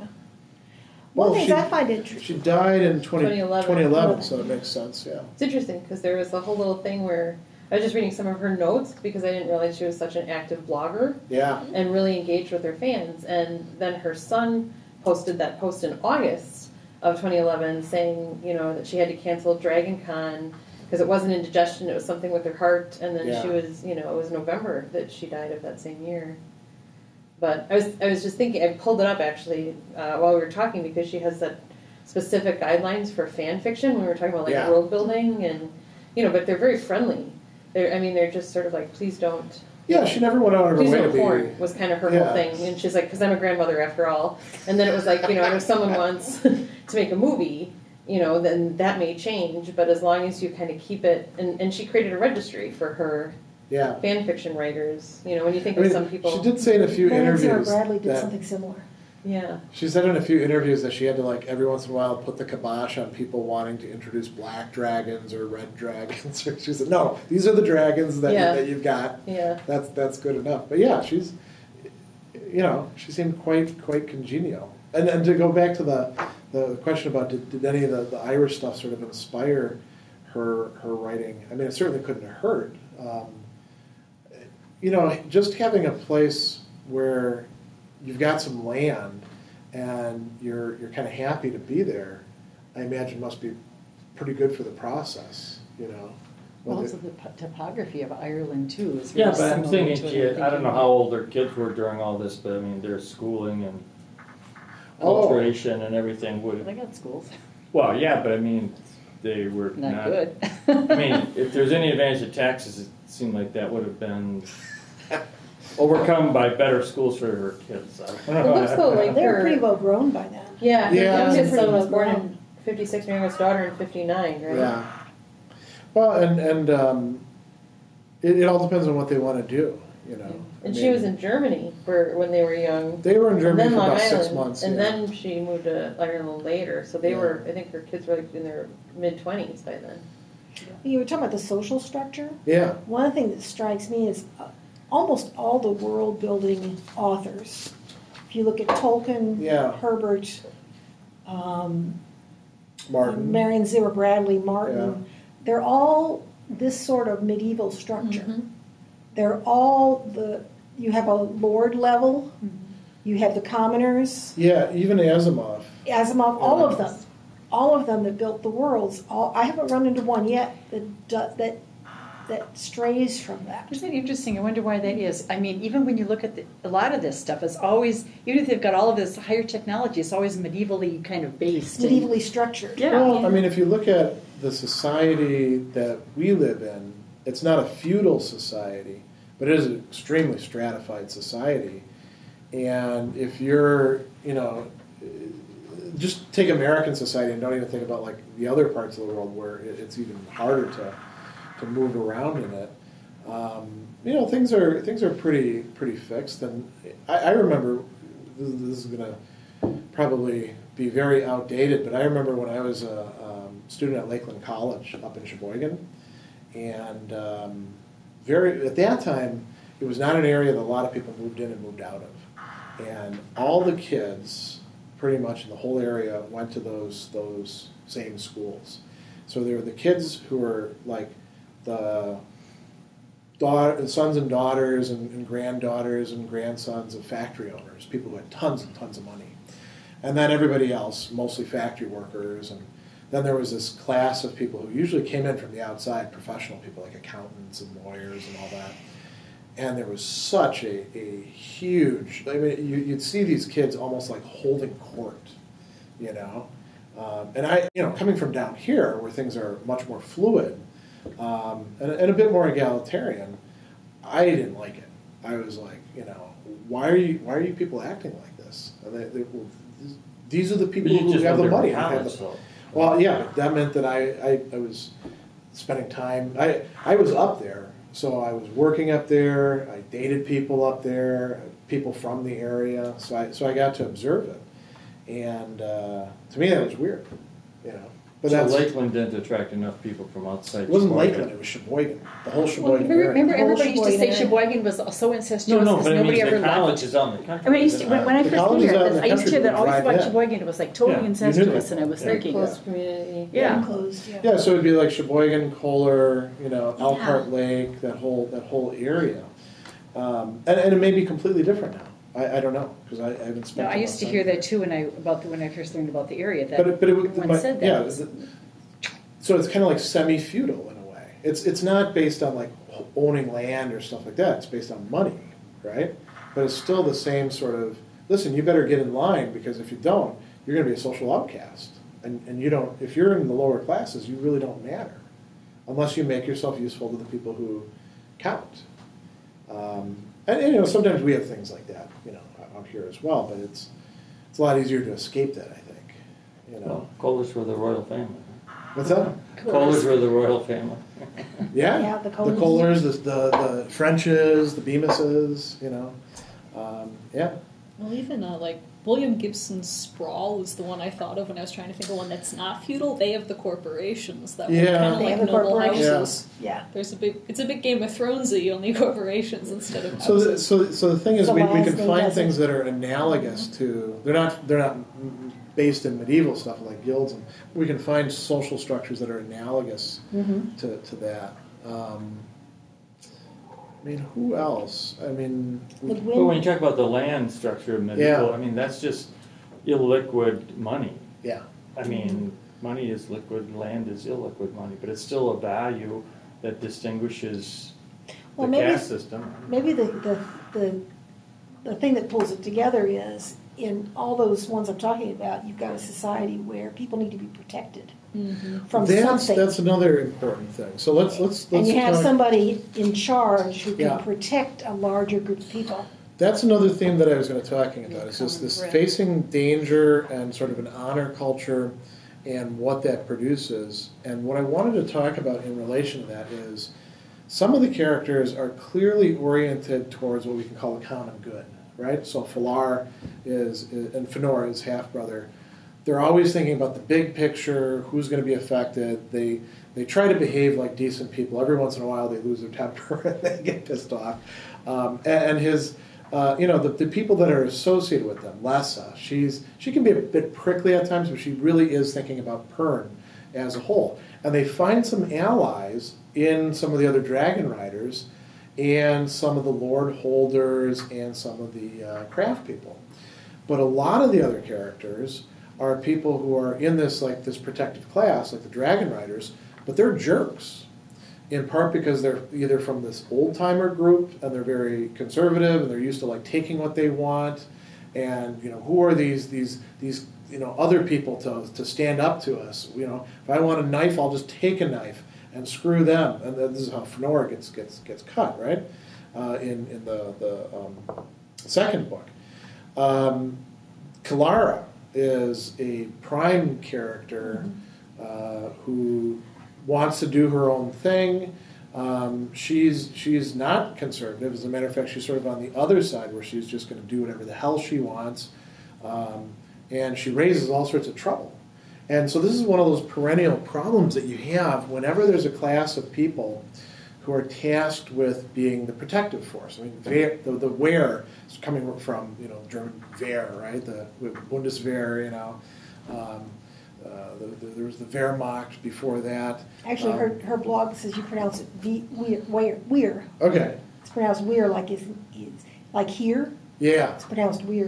B: One
A: Well,
B: of the
A: she-
B: things I find interesting,
A: She died in twenty,
D: twenty eleven.
A: twenty eleven, so it makes sense. Yeah.
D: It's interesting because there was a whole little thing where I was just reading some of her notes because I didn't realize she was such an active blogger
A: Yeah.
D: and really engaged with her fans. And then her son posted that post in August of twenty eleven saying, you know, that she had to cancel Dragon Con because it wasn't indigestion, it was something with her heart, and then
A: Yeah.
D: she was, you know, it was November that she died of that same year. But I was I was just thinking, I pulled it up actually uh, while we were talking because she has that specific guidelines for fan fiction when we were talking about like
A: Yeah.
D: world building and, you know, but they're very friendly. They're, I mean, they're just sort of like, please don't.
A: Yeah, she never went out of her
D: Please
A: way to
D: don't
A: be.
D: porn was kind of her
A: Yeah.
D: whole thing. And she's like, because I'm a grandmother after all. And then it was like, you know, and if someone wants to make a movie, you know, then that may change. But as long as you kind of keep it, and, and she created a registry for her
A: Yeah.
D: fan fiction writers. You know, when you think
A: I mean,
D: of some people.
A: she did say in a few
B: Marion Zero
A: interviews
B: Bradley did
A: that
B: something similar.
D: Yeah.
A: she said in a few interviews that she had to like every once in a while put the kibosh on people wanting to introduce black dragons or red dragons. She said, "No, these are the dragons that
D: Yeah.
A: that you've got.
D: Yeah.
A: That's that's good enough." But yeah, she's, you know, she seemed quite quite congenial. And and to go back to the the question about did, did any of the, the Irish stuff sort of inspire her her writing? I mean, it certainly couldn't have hurt. Um, you know, just having a place where you've got some land and you're you're kind of happy to be there, I imagine must be pretty good for the process, you know.
C: Well,
A: Whether-
C: also the po- topography of Ireland too is very
F: Yeah, but I'm
C: similar
F: thinking,
C: to
F: gee,
C: it.
F: I don't know how old their kids were during all this, but I mean, their schooling and
A: Oh.
F: culturation and everything
C: They
F: would,
C: got schools.
F: well, yeah, but I mean, they were
C: Not
F: not.
C: good.
F: I mean, if there's any advantage to taxes, it seemed like that would have been overcome by better schools for her kids. I don't know.
D: It looks though like
B: They were
D: her-
B: pretty well grown by then.
D: Yeah, her
A: Yeah.
D: youngest son was
B: Pretty
D: born
B: well
D: in fifty-six, her youngest daughter in fifty-nine, right?
A: Yeah. Well, and and um, it, it all depends on what they want to do, you know. I
D: And she
A: mean,
D: was in Germany for when they were young.
A: They were in
D: And
A: Germany
D: then
A: for
D: Long
A: about
D: Island,
A: six months.
D: and
A: yeah.
D: then she moved to Ireland later. So they
A: Yeah.
D: were, I think her kids were like in their mid twenties by then.
B: You were talking about the social structure.
A: Yeah.
B: One thing that strikes me is uh, almost all the world building authors. If you look at Tolkien,
A: Yeah.
B: Herbert, um,
A: Martin.
B: Marion Zero Bradley, Martin,
A: Yeah.
B: they're all this sort of medieval structure.
C: Mm-hmm.
B: They're all the, you have a lord level, you have the commoners,
A: Yeah, even Asimov.
B: Asimov, all
A: Yeah.
B: of them, all of them that built the worlds. All, I haven't run into one yet that do, that that strays from that.
C: Isn't it interesting? I wonder why that is. I mean, even when you look at the, a lot of this stuff, it's always, even if they've got all of this higher technology, it's always medievally kind of based. and-
B: Medievally structured.
C: Yeah.
A: Well, I mean, if you look at the society that we live in, it's not a feudal society, but it is an extremely stratified society. And if you're, you know, just take American society and don't even think about like the other parts of the world where it- it's even harder to to move around in it. Um, you know, things are things are pretty pretty fixed. And I, I remember this, this is going to probably be very outdated, but I remember when I was a um, student at Lakeland College up in Sheboygan, and um, very at that time it was not an area that a lot of people moved in and moved out of, and all the kids pretty much in the whole area went to those those same schools. So there were the kids who were like the daughter, sons and daughters and, and granddaughters and grandsons of factory owners, people who had tons and tons of money. And then everybody else, mostly factory workers. And then there was this class of people who usually came in from the outside, professional people like accountants and lawyers and all that. And there was such a, a huge, I mean, you, you'd see these kids almost like holding court, you know. Um, and I, you know, coming from down here where things are much more fluid, Um, and, and a bit more egalitarian, I didn't like it. I was like, you know, why are you why are you people acting like this? And they, they, well, these are the people
F: You
A: who
F: just
A: have the
F: went there
A: money.
F: for
A: who have
F: college,
A: the-
F: though.
A: well, yeah, that meant that I, I, I was spending time. I I was up there, so I was working up there. I dated people up there, people from the area. So I so I got to observe it, and uh, to me that was weird, you know. But
F: So
A: that's
F: Lakeland didn't attract enough people from outside.
A: it wasn't
F: Sheboygan.
A: Lakeland, it was Sheboygan. The whole
C: Well,
A: Sheboygan
C: remember,
A: area.
C: remember
B: The whole
C: everybody used to say
B: Sheboygan
C: Sheboygan was so incestuous
F: No, no,
C: because
F: but I
C: nobody
F: mean,
C: ever
F: the college
C: left.
F: is on the country.
C: I mean, I used to, when, when I
A: The
C: first
A: college
C: came
A: is
C: here,
A: out in the
C: I used to
A: country,
C: that
A: but
C: always
A: drive
C: thought
A: in.
C: Sheboygan it was like totally
F: Yeah, you knew
C: incestuous,
F: that.
C: and I was
D: Very
C: thinking,
D: close community.
C: Yeah.
B: Enclosed, yeah.
A: Yeah, so it'd be like Sheboygan, Kohler, you know, Elkhart
B: Yeah.
A: Lake, that whole that whole area, um, and, and it may be completely different now. I, I don't know, because I, I haven't spent.
C: No, I used to hear that too when I about the, when I first learned about the area. That
A: But it, but it,
C: everyone
A: but,
C: said that.
A: yeah, is it- so it's kind of like semi-feudal in a way. It's it's not based on like owning land or stuff like that. It's based on money, right? But it's still the same sort of, listen, you better get in line, because if you don't, you're going to be a social outcast. And, and you don't, if you're in the lower classes, you really don't matter unless you make yourself useful to the people who count. Um, and, and, you know, sometimes we have things like that, you know, out here as well, but it's it's a lot easier to escape that, I think, you know.
F: Well, Kohlers were the royal family.
A: What's that?
F: Kohlers were the royal family.
A: Yeah,
B: Yeah, the
A: the
B: Kohlers.
A: Kohlers, the, the, the Frenches, the Beamises, you know, um, yeah.
E: Well, even uh, like William Gibson's Sprawl was the one I thought of when I was trying to think of one that's not feudal. They have the corporations that
A: Yeah.
E: were kind of
B: They
E: like
B: have the
E: noble
B: corporations.
E: houses.
B: Yeah.
E: There's a big. It's a big Game of Thronesy, only corporations instead of
A: So, the,
E: houses.
A: so, so the thing is, we, we can
B: Zelazny
A: find
B: does it.
A: things that are analogous to. They're not. They're not based in medieval stuff like guilds. And we can find social structures that are analogous
B: Mm-hmm.
A: to to that. Um, I mean, who else? I mean, we-
C: Mm-hmm.
F: But when you talk about the land structure of medieval,
A: Yeah.
F: I mean, that's just illiquid money.
A: yeah,
F: I mean, money is liquid, land is illiquid money, but it's still a value that distinguishes
B: Well,
F: the
B: maybe-
F: caste system.
B: Maybe the, the, the, the thing that pulls it together is, in all those ones I'm talking about, you've got a society where people need to be protected
E: Mm-hmm.
B: from
A: that's
B: something.
A: that's another important thing. So let's let's let's.
B: And you have
A: talk-
B: somebody in charge who can
A: Yeah.
B: protect a larger group of people.
A: That's another theme that I was going to talking about. It's just
C: Common
A: this
C: thread.
A: facing danger and sort of an honor culture and what that produces. And what I wanted to talk about in relation to that is some of the characters are clearly oriented towards what we can call the common good, right? So Falar is, is and Fëanor, his half-brother, they're always thinking about the big picture, who's going to be affected. They they try to behave like decent people. Every once in a while they lose their temper and they get pissed off. Um, and, and his... Uh, you know, the, the people that are associated with them, Lessa, she's she can be a bit prickly at times, but she really is thinking about Pern as a whole. And they find some allies in some of the other Dragonriders and some of the Lord Holders and some of the uh, craft people. But a lot of the other characters are people who are in this like this protective class, like the Dragonriders, but they're jerks. In part because they're either from this old-timer group and they're very conservative and they're used to like taking what they want, and you know, who are these these these you know other people to to stand up to us? You know, if I want a knife, I'll just take a knife and screw them. And this is how Fëanor gets gets gets cut, right? Uh, in in the the um, second book, um, Kalara is a prime character uh, who wants to do her own thing. Um, she's she's not conservative. As a matter of fact, she's sort of on the other side where she's just going to do whatever the hell she wants. Um, and she raises all sorts of trouble. And so this is one of those perennial problems that you have whenever there's a class of people who are tasked with being the protective force. I mean, Wehr, the, the Wehr is coming from, you know, German Wehr, right? The Bundeswehr, you know. Um, Uh, the, the, there was the Wehrmacht before that.
B: Actually,
A: Um,
B: her, her blog says you pronounce it V, weir, weir, weir.
A: Okay.
B: It's pronounced weir like it's, it's like here.
A: Yeah.
B: It's pronounced weir.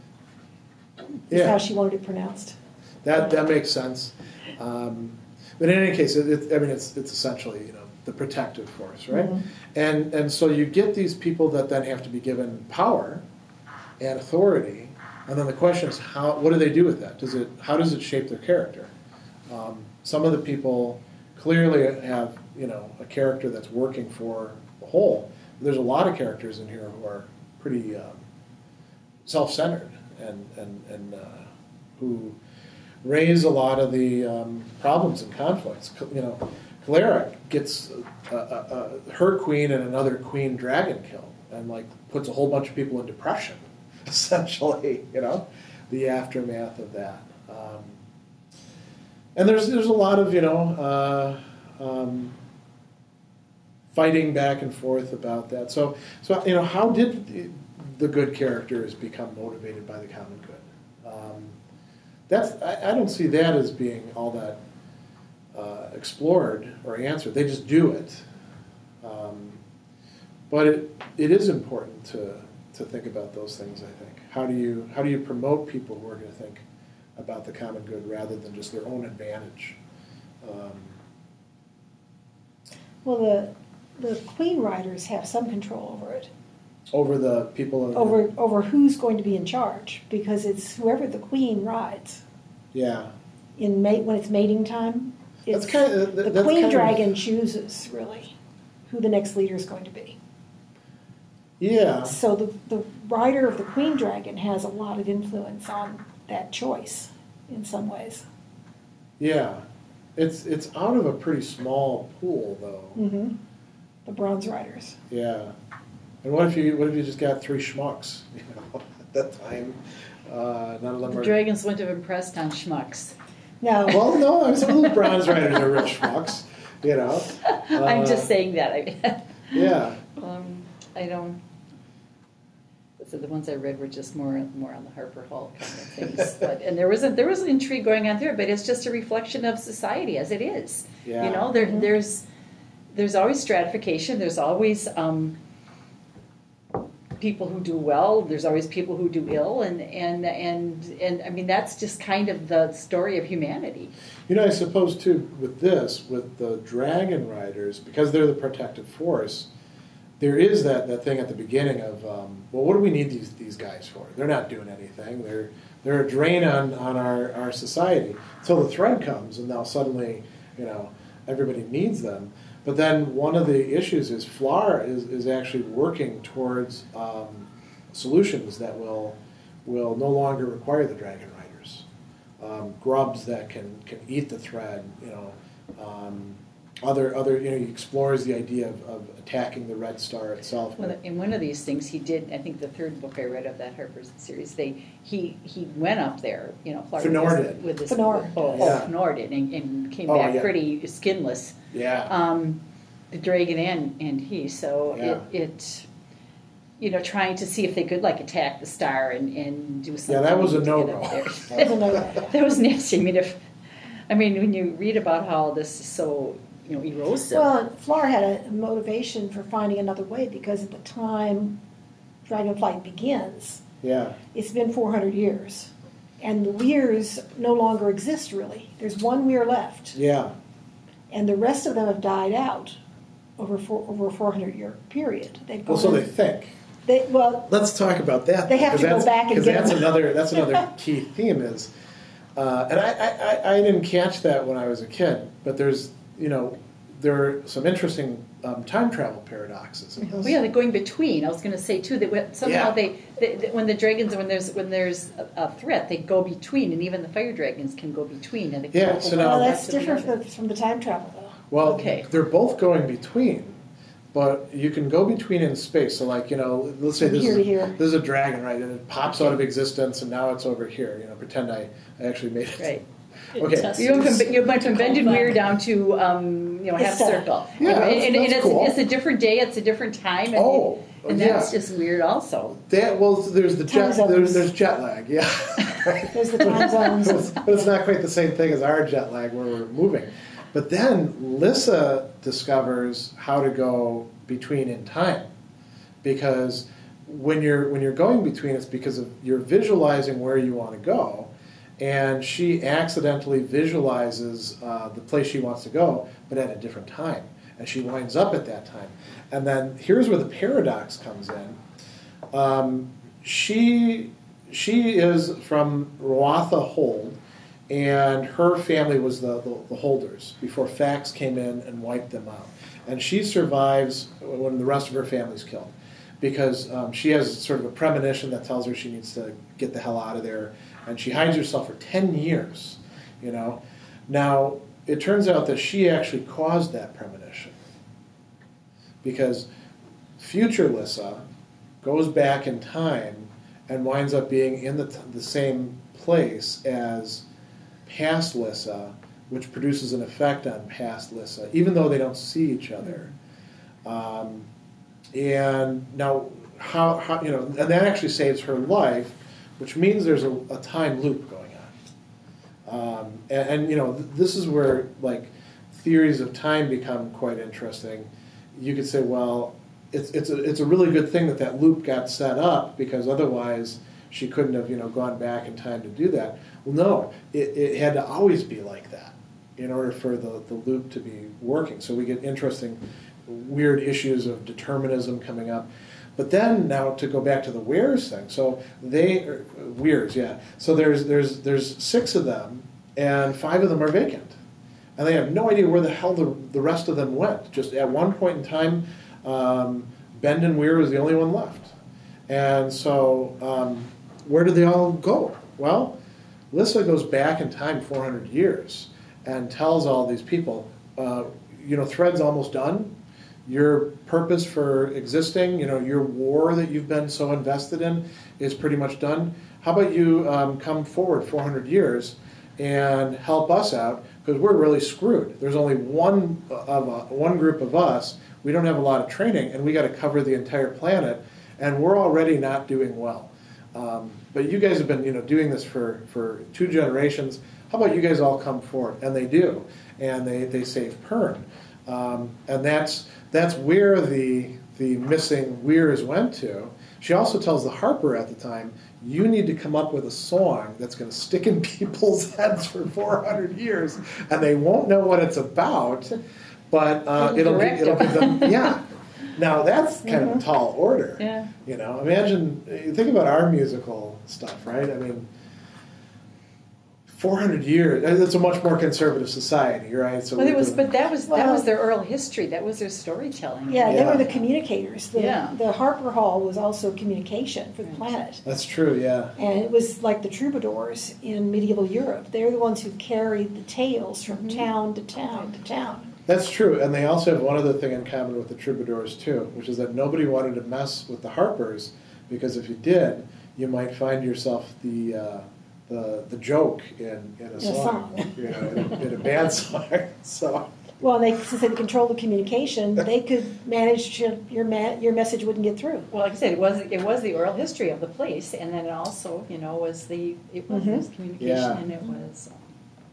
B: That's
A: Yeah.
B: how she wanted it pronounced.
A: That that makes sense. Um, but in any case, it, it, I mean, it's it's essentially, you know, the protective force, right?
B: Mhm.
A: And and so you get these people that then have to be given power and authority. And then the question is, how? What do they do with that? Does it? How does it shape their character? Um, some of the people clearly have, you know, a character that's working for the whole. There's a lot of characters in here who are pretty um, self-centered and and and uh, who raise a lot of the um, problems and conflicts. You know, Clara gets uh, uh, uh, her queen and another queen dragon killed, and like puts a whole bunch of people in depression. Essentially, you know, the aftermath of that. Um, and there's there's a lot of, you know, uh, um, fighting back and forth about that. So, so you know, how did the, the good characters become motivated by the common good? Um, that's I, I don't see that as being all that uh, explored or answered. They just do it. Um, but it it is important to to think about those things, I think. How do you, how do you promote people who are going to think about the common good rather than just their own advantage? Um,
B: Well, the, the Queen riders have some control over it,
A: over the people... In,
B: over over who's going to be in charge, because it's whoever the Queen rides.
A: Yeah.
B: In mate when it's mating time, it's,
A: That's kind of, that,
B: the
A: that's
B: Queen
A: kind
B: Dragon
A: of,
B: chooses, really, who the next leader is going to be.
A: Yeah.
B: So the, the rider of the Queen Dragon has a lot of influence on that choice, in some ways.
A: Yeah. It's it's out of a pretty small pool, though.
B: Mm-hmm. The Bronze Riders.
A: Yeah. And what if you what if you just got three schmucks? You know, at that time, uh, none of them
C: The
A: are.
C: dragons wouldn't have impressed on schmucks.
B: No.
A: Well, no, I mean, some of those Bronze Riders are rich schmucks. You know. Uh,
C: I'm just saying that. I mean,
A: Yeah.
C: um, I don't. So the ones I read were just more more on the Harper Hall kind of things. But and there was a, there was an intrigue going on there, but it's just a reflection of society as it is.
A: Yeah.
C: You know, there
B: Mhm.
C: there's there's always stratification. There's always um, people who do well. There's always people who do ill, and and and and I mean that's just kind of the story of humanity.
A: You know, I suppose too with this, with the Dragon Riders, because they're the protective force. There is that, that thing at the beginning of, um, well, what do we need these, these guys for? They're not doing anything. They're they're a drain on, on our, our society. Until the thread comes, and now suddenly, you know, everybody needs them. But then one of the issues is Flar is, is actually working towards um, solutions that will will no longer require the Dragon Riders. Um, grubs that can, can eat the thread, you know. Um, Other, other, you know, he explores the idea of, of attacking the Red Star itself.
C: Well, in one of these things, he did. I think the third book I read of that Harper's series, they he he went up there, you know, Clark
A: Fëanor
C: with,
A: did.
C: with this.
B: Fëanor.
C: Oh,
A: Yeah.
C: oh, Fëanor did, and, and came
A: Oh,
C: back
A: yeah.
C: pretty skinless.
A: Yeah.
C: Um, the dragon and and he. So
A: Yeah.
C: it it. You know, trying to see if they could like attack the star and, and do something.
A: Yeah, that was a
C: to get
A: no-go.
C: up there.
B: That was a no-go.
C: That was nasty. I mean, if I mean when you read about how this is so. You know, erosive.
B: Well, Flar had a motivation for finding another way, because at the time Dragonflight begins,
A: Yeah.
B: it's been four hundred years. And the weirs no longer exist, really. There's one weir left.
A: Yeah.
B: And the rest of them have died out over four, over a four hundred year period. They've
A: Well,
B: gone,
A: so they think.
B: they, well,
A: Let's talk about that.
B: They have
A: because
B: to go
A: that's-
B: back and
A: because
B: get
A: that's
B: them.
A: another that's another key theme is, uh, and I, I, I I didn't catch that when I was a kid, but there's you know there are some interesting um, time travel paradoxes in this.
C: Well, yeah, they're going between. I was going to say too that when- somehow
A: Yeah.
C: they, they, they when the dragons when there's when there's a, a threat, they go between, and even the fire dragons can go between. And they can
A: Yeah,
C: go
A: so
C: from
A: now-
C: one
B: well, that's
C: side to the
B: different
C: other.
B: from, from the time travel, though.
A: Well,
C: Okay.
A: they're both going between, but you can go between in space. So, like, you know, let's say
B: From
A: this
B: here
A: is,
B: to here.
A: this is a dragon, right? And it pops out of existence, and now it's over here. You know, pretend I, I actually made it.
C: Right.
A: Okay.
E: Test
C: You went from, you went from
E: to
C: bended
E: call
C: weir
E: back.
C: down to um, you know half
B: It's a-
C: circle.
A: Yeah,
C: and,
A: that's-
C: and, and
A: that's
C: it's,
A: cool.
C: it's a different day. It's a different time. And,
A: Oh,
C: and
A: yeah.
C: that's just weird, also.
A: That, well, there's the
B: Time
A: jet.
B: zones.
A: There's, there's jet lag. Yeah.
B: There's the time zones.
A: but, it's, but it's not quite the same thing as our jet lag where we're moving. But then Lissa discovers how to go between in time, because when you're when you're going between, it's because of you're visualizing where you want to go, and she accidentally visualizes uh, the place she wants to go, but at a different time, and she winds up at that time. And then here's where the paradox comes in. Um, she she is from Roatha Hold, and her family was the, the, the holders before Fax came in and wiped them out. And she survives when the rest of her family's killed, because um, she has sort of a premonition that tells her she needs to get the hell out of there, and she hides herself for ten years, you know. Now, it turns out that she actually caused that premonition, because future Lissa goes back in time and winds up being in the, t- the same place as past Lissa, which produces an effect on past Lissa, even though they don't see each other. Um, and now, how, how you know, and that actually saves her life, which means there's a, a time loop going on. Um, and, and you know, th- this is where like theories of time become quite interesting. You could say, well, it's it's a it's a really good thing that that loop got set up, because otherwise she couldn't have, you know, gone back in time to do that. Well, no, it, it had to always be like that in order for the, the loop to be working. So we get interesting, weird issues of determinism coming up. But then now to go back to the Weirs thing, so they er, Weirs, yeah. So there's there's there's six of them, and five of them are vacant, and they have no idea where the hell the the rest of them went. Just at one point in time, um, Bendon Weir was the only one left, and so um, where did they all go? Well, Lissa goes back in time four hundred years and tells all these people, uh, you know, thread's almost done. Your purpose for existing, you know, your war that you've been so invested in is pretty much done. How about you um, come forward four hundred years and help us out, because we're really screwed. There's only one of a, one group of us. We don't have a lot of training, and we got to cover the entire planet, and we're already not doing well. Um, but you guys have been, you know, doing this for, for two generations. How about you guys all come forward? And they do, and they, they save Pern. Um, and that's that's where the the missing Weirs went to. She also tells the Harper at the time, you need to come up with a song that's going to stick in people's heads for four hundred years, and they won't know what it's about, but uh, it'll,
C: Direct
A: it'll give
C: them.
A: them, yeah. Now that's kind of a tall order.
C: Yeah.
A: You know, imagine, think about our musical stuff, right? I mean, four hundred years, it's a much more conservative society, right? So
C: Well,
A: we
C: it was,
A: can-
C: but that was that
B: Well-
C: was their oral history. That was their storytelling.
B: Yeah, they
A: Yeah.
B: were the communicators. The,
C: Yeah.
B: the Harper Hall was also communication for the
C: Right.
B: planet.
A: That's true, yeah.
B: And it was like the troubadours in medieval Europe. They're the ones who carried the tales from
C: Mm-hmm.
B: town to town to town.
A: That's true, and they also have one other thing in common with the troubadours too, which is that nobody wanted to mess with the Harpers, because if you did, you might find yourself the uh, the the joke in, in a,
B: a
A: song,
B: song.
A: you know, in, a- in a bad song. So
B: Well, they, since they controlled the communication, they could manage to, your ma- your message wouldn't get through.
C: Well, like I said, it was it was the oral history of the place, and then it also, you know, was the it was, it was communication,
A: Yeah.
C: and it was. Uh,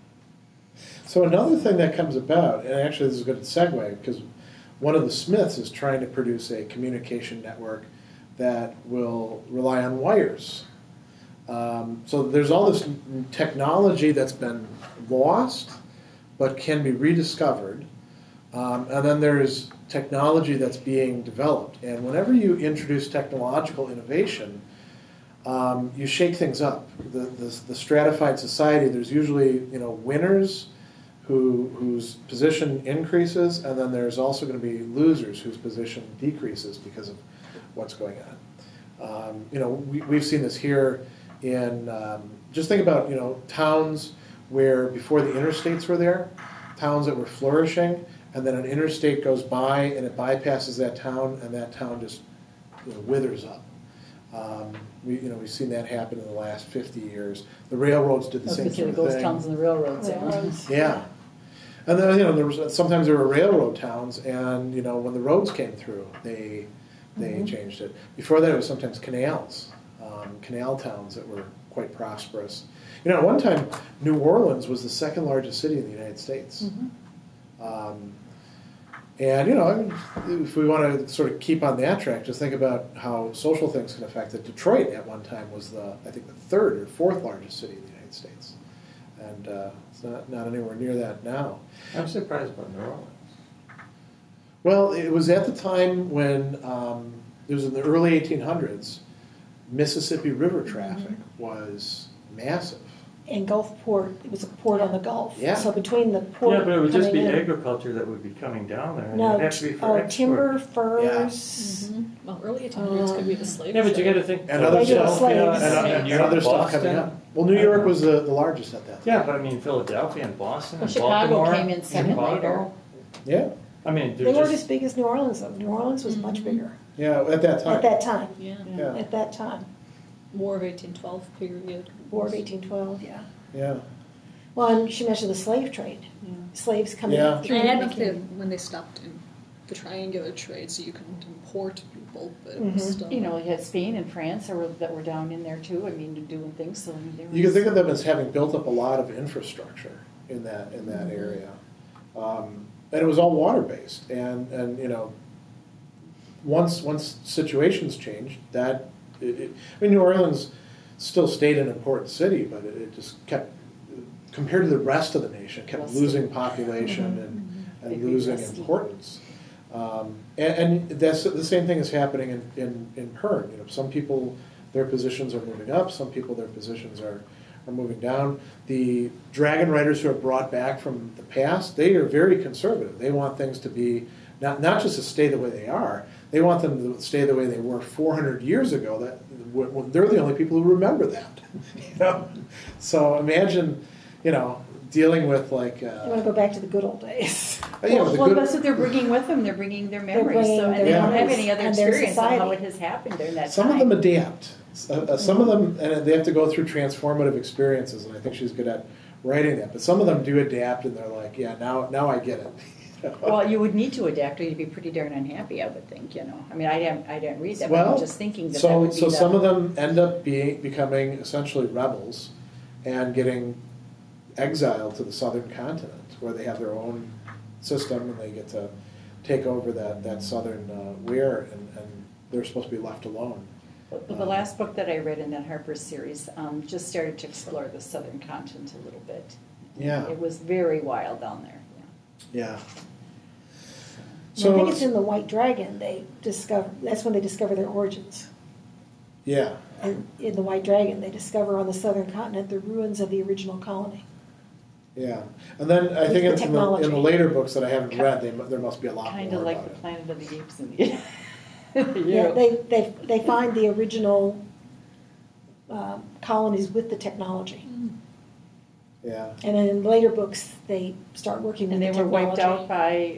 A: So another thing that comes about, and actually this is a good segue, because one of the Smiths is trying to produce a communication network that will rely on wires. Um, so there's all this technology that's been lost, but can be rediscovered. Um, and then there's technology that's being developed. And whenever you introduce technological innovation, um, you shake things up. The, the, the stratified society, there's usually, you know, winners who, whose position increases, and then there's also going to be losers whose position decreases because of what's going on. Um, you know, we, we've seen this here in, um, just think about, you know, towns where before the interstates were there, towns that were flourishing, and then an interstate goes by and it bypasses that town, and that town just, you know, withers up. Um, we, you know, we've seen that happen in the last fifty years. The railroads did the
C: I was
A: same
C: going to say
A: sort
C: the
A: of
C: ghost
A: thing.
C: towns and the railroads. Yeah.
B: Railroads.
A: Yeah, and then, you know, there was sometimes there were railroad towns, and you know, when the roads came through, they they
B: Mhm.
A: changed it. Before that, it was sometimes canals, um, canal towns that were quite prosperous. You know, at one time, New Orleans was the second largest city in the United States.
B: Mm-hmm.
A: Um, and, you know, if we want to sort of keep on that track, just think about how social things can affect it. Detroit at one time was the, I think, the third or fourth largest city in the United States. And uh, it's not, not anywhere near that now.
F: I'm surprised about New Orleans.
A: Well, it was at the time when, um, it was in the early eighteen hundreds, Mississippi River traffic
B: Mm-hmm.
A: was massive.
B: And Gulfport, it was a port on the Gulf.
A: Yeah.
B: So between the port
F: Yeah, but it would just be
B: coming in-
F: agriculture that would be coming down there. and
B: No,
F: it'd have to be for
B: oh,
F: export.
B: timber, furs.
E: Mm-hmm. Well, early eighteen hundreds could be the slave
F: Yeah, but you
E: trade.
F: got to think.
A: And other
B: Philadelphia,
A: stuff,
B: slaves.
A: and, and, and other stuff
F: Boston.
A: coming up. Well, New York was the, the largest at that time.
F: Yeah, but I mean Philadelphia and Boston
C: Well,
F: and
C: Chicago
F: Baltimore.
C: came in second
F: Chicago.
C: later.
A: Yeah,
F: I mean,
B: They
F: they're
B: weren't
F: just
B: as big as New Orleans, though. New Orleans was much
E: Mhm.
B: bigger
A: yeah, at that time.
B: at that time.
E: Yeah.
A: Yeah.
B: At that time.
E: War of eighteen twelve period.
B: War of eighteen twelve, yeah.
A: Yeah.
B: Well, and she mentioned the slave trade.
E: Yeah.
B: Slaves coming
A: Yeah.
B: through.
E: I don't know if
B: making-
E: they, when they stopped in the triangular trade, so you couldn't import people, but it
B: Mhm.
E: was still.
C: You know, you had Spain and France that were, that were down in there too. I mean, doing things. So I mean, there was,
A: You can think of them as having built up a lot of infrastructure in that in that area, um, and it was all water based. And and you know, once once situations changed, that it, it, I mean, New Orleans still stayed an important city, but it, it just kept, compared to the rest of the nation, kept
C: Rusty.
A: losing population
C: Mm-hmm.
A: and, and
C: Big
A: losing
C: rusty.
A: importance. Um, and, and that's the same thing is happening in, in, in Pern. You know, some people, their positions are moving up. Some people, their positions are, are moving down. The Dragonriders who are brought back from the past, they are very conservative. They want things to be not not just to stay the way they are. They want them to stay the way they were four hundred years ago. That well, they're the only people who remember that. You know, so imagine, you know, dealing with like. Uh,
B: I want to go back to the good old days.
A: you know,
C: Well,
A: the
C: well
A: good-
C: that's what they're bringing with them. They're bringing their memories,
B: bringing
C: so, and
B: their
C: they don't have
B: memories
C: any other
B: and their
C: experience of how
B: society.
C: it has happened during that
A: Some
C: time.
A: of them adapt. Uh, uh, some of them, and they have to go through transformative experiences, and I think she's good at writing that. But some of them do adapt, and they're like, "Yeah, now, now I get it."
C: Well, you would need to adapt, or you'd be pretty darn unhappy, I would think. You know, I mean, I didn't, I didn't read that, but
A: Well,
C: I'm just thinking that that
A: so
C: would be
A: so
C: the,
A: some of them end up being becoming essentially rebels, and getting exiled to the southern continent, where they have their own system, and they get to take over that that southern uh, weir, and, and they're supposed to be left alone.
C: The, the last book that I read in that Harper series um, just started to explore the southern continent a little bit.
A: Yeah.
C: It was very wild down there. Yeah.
A: Yeah.
B: So, I think it's in the White Dragon. They discover that's when they discover their origins.
A: Yeah.
B: And in the White Dragon, they discover on the southern continent the ruins of the original colony.
A: Yeah, and then I
B: With
A: think
B: the
A: in the, in the
B: technology.
A: later books that I haven't read, they, mu- there must be a lot
C: Kind
A: more
C: of like
A: about
C: the
A: it.
C: Planet of the Apes in the
B: Yeah, they, they, they find the original um, colonies with the technology.
A: Yeah,
B: And then in later books, they start working with
C: And they
B: the
C: were
B: technology.
C: wiped out by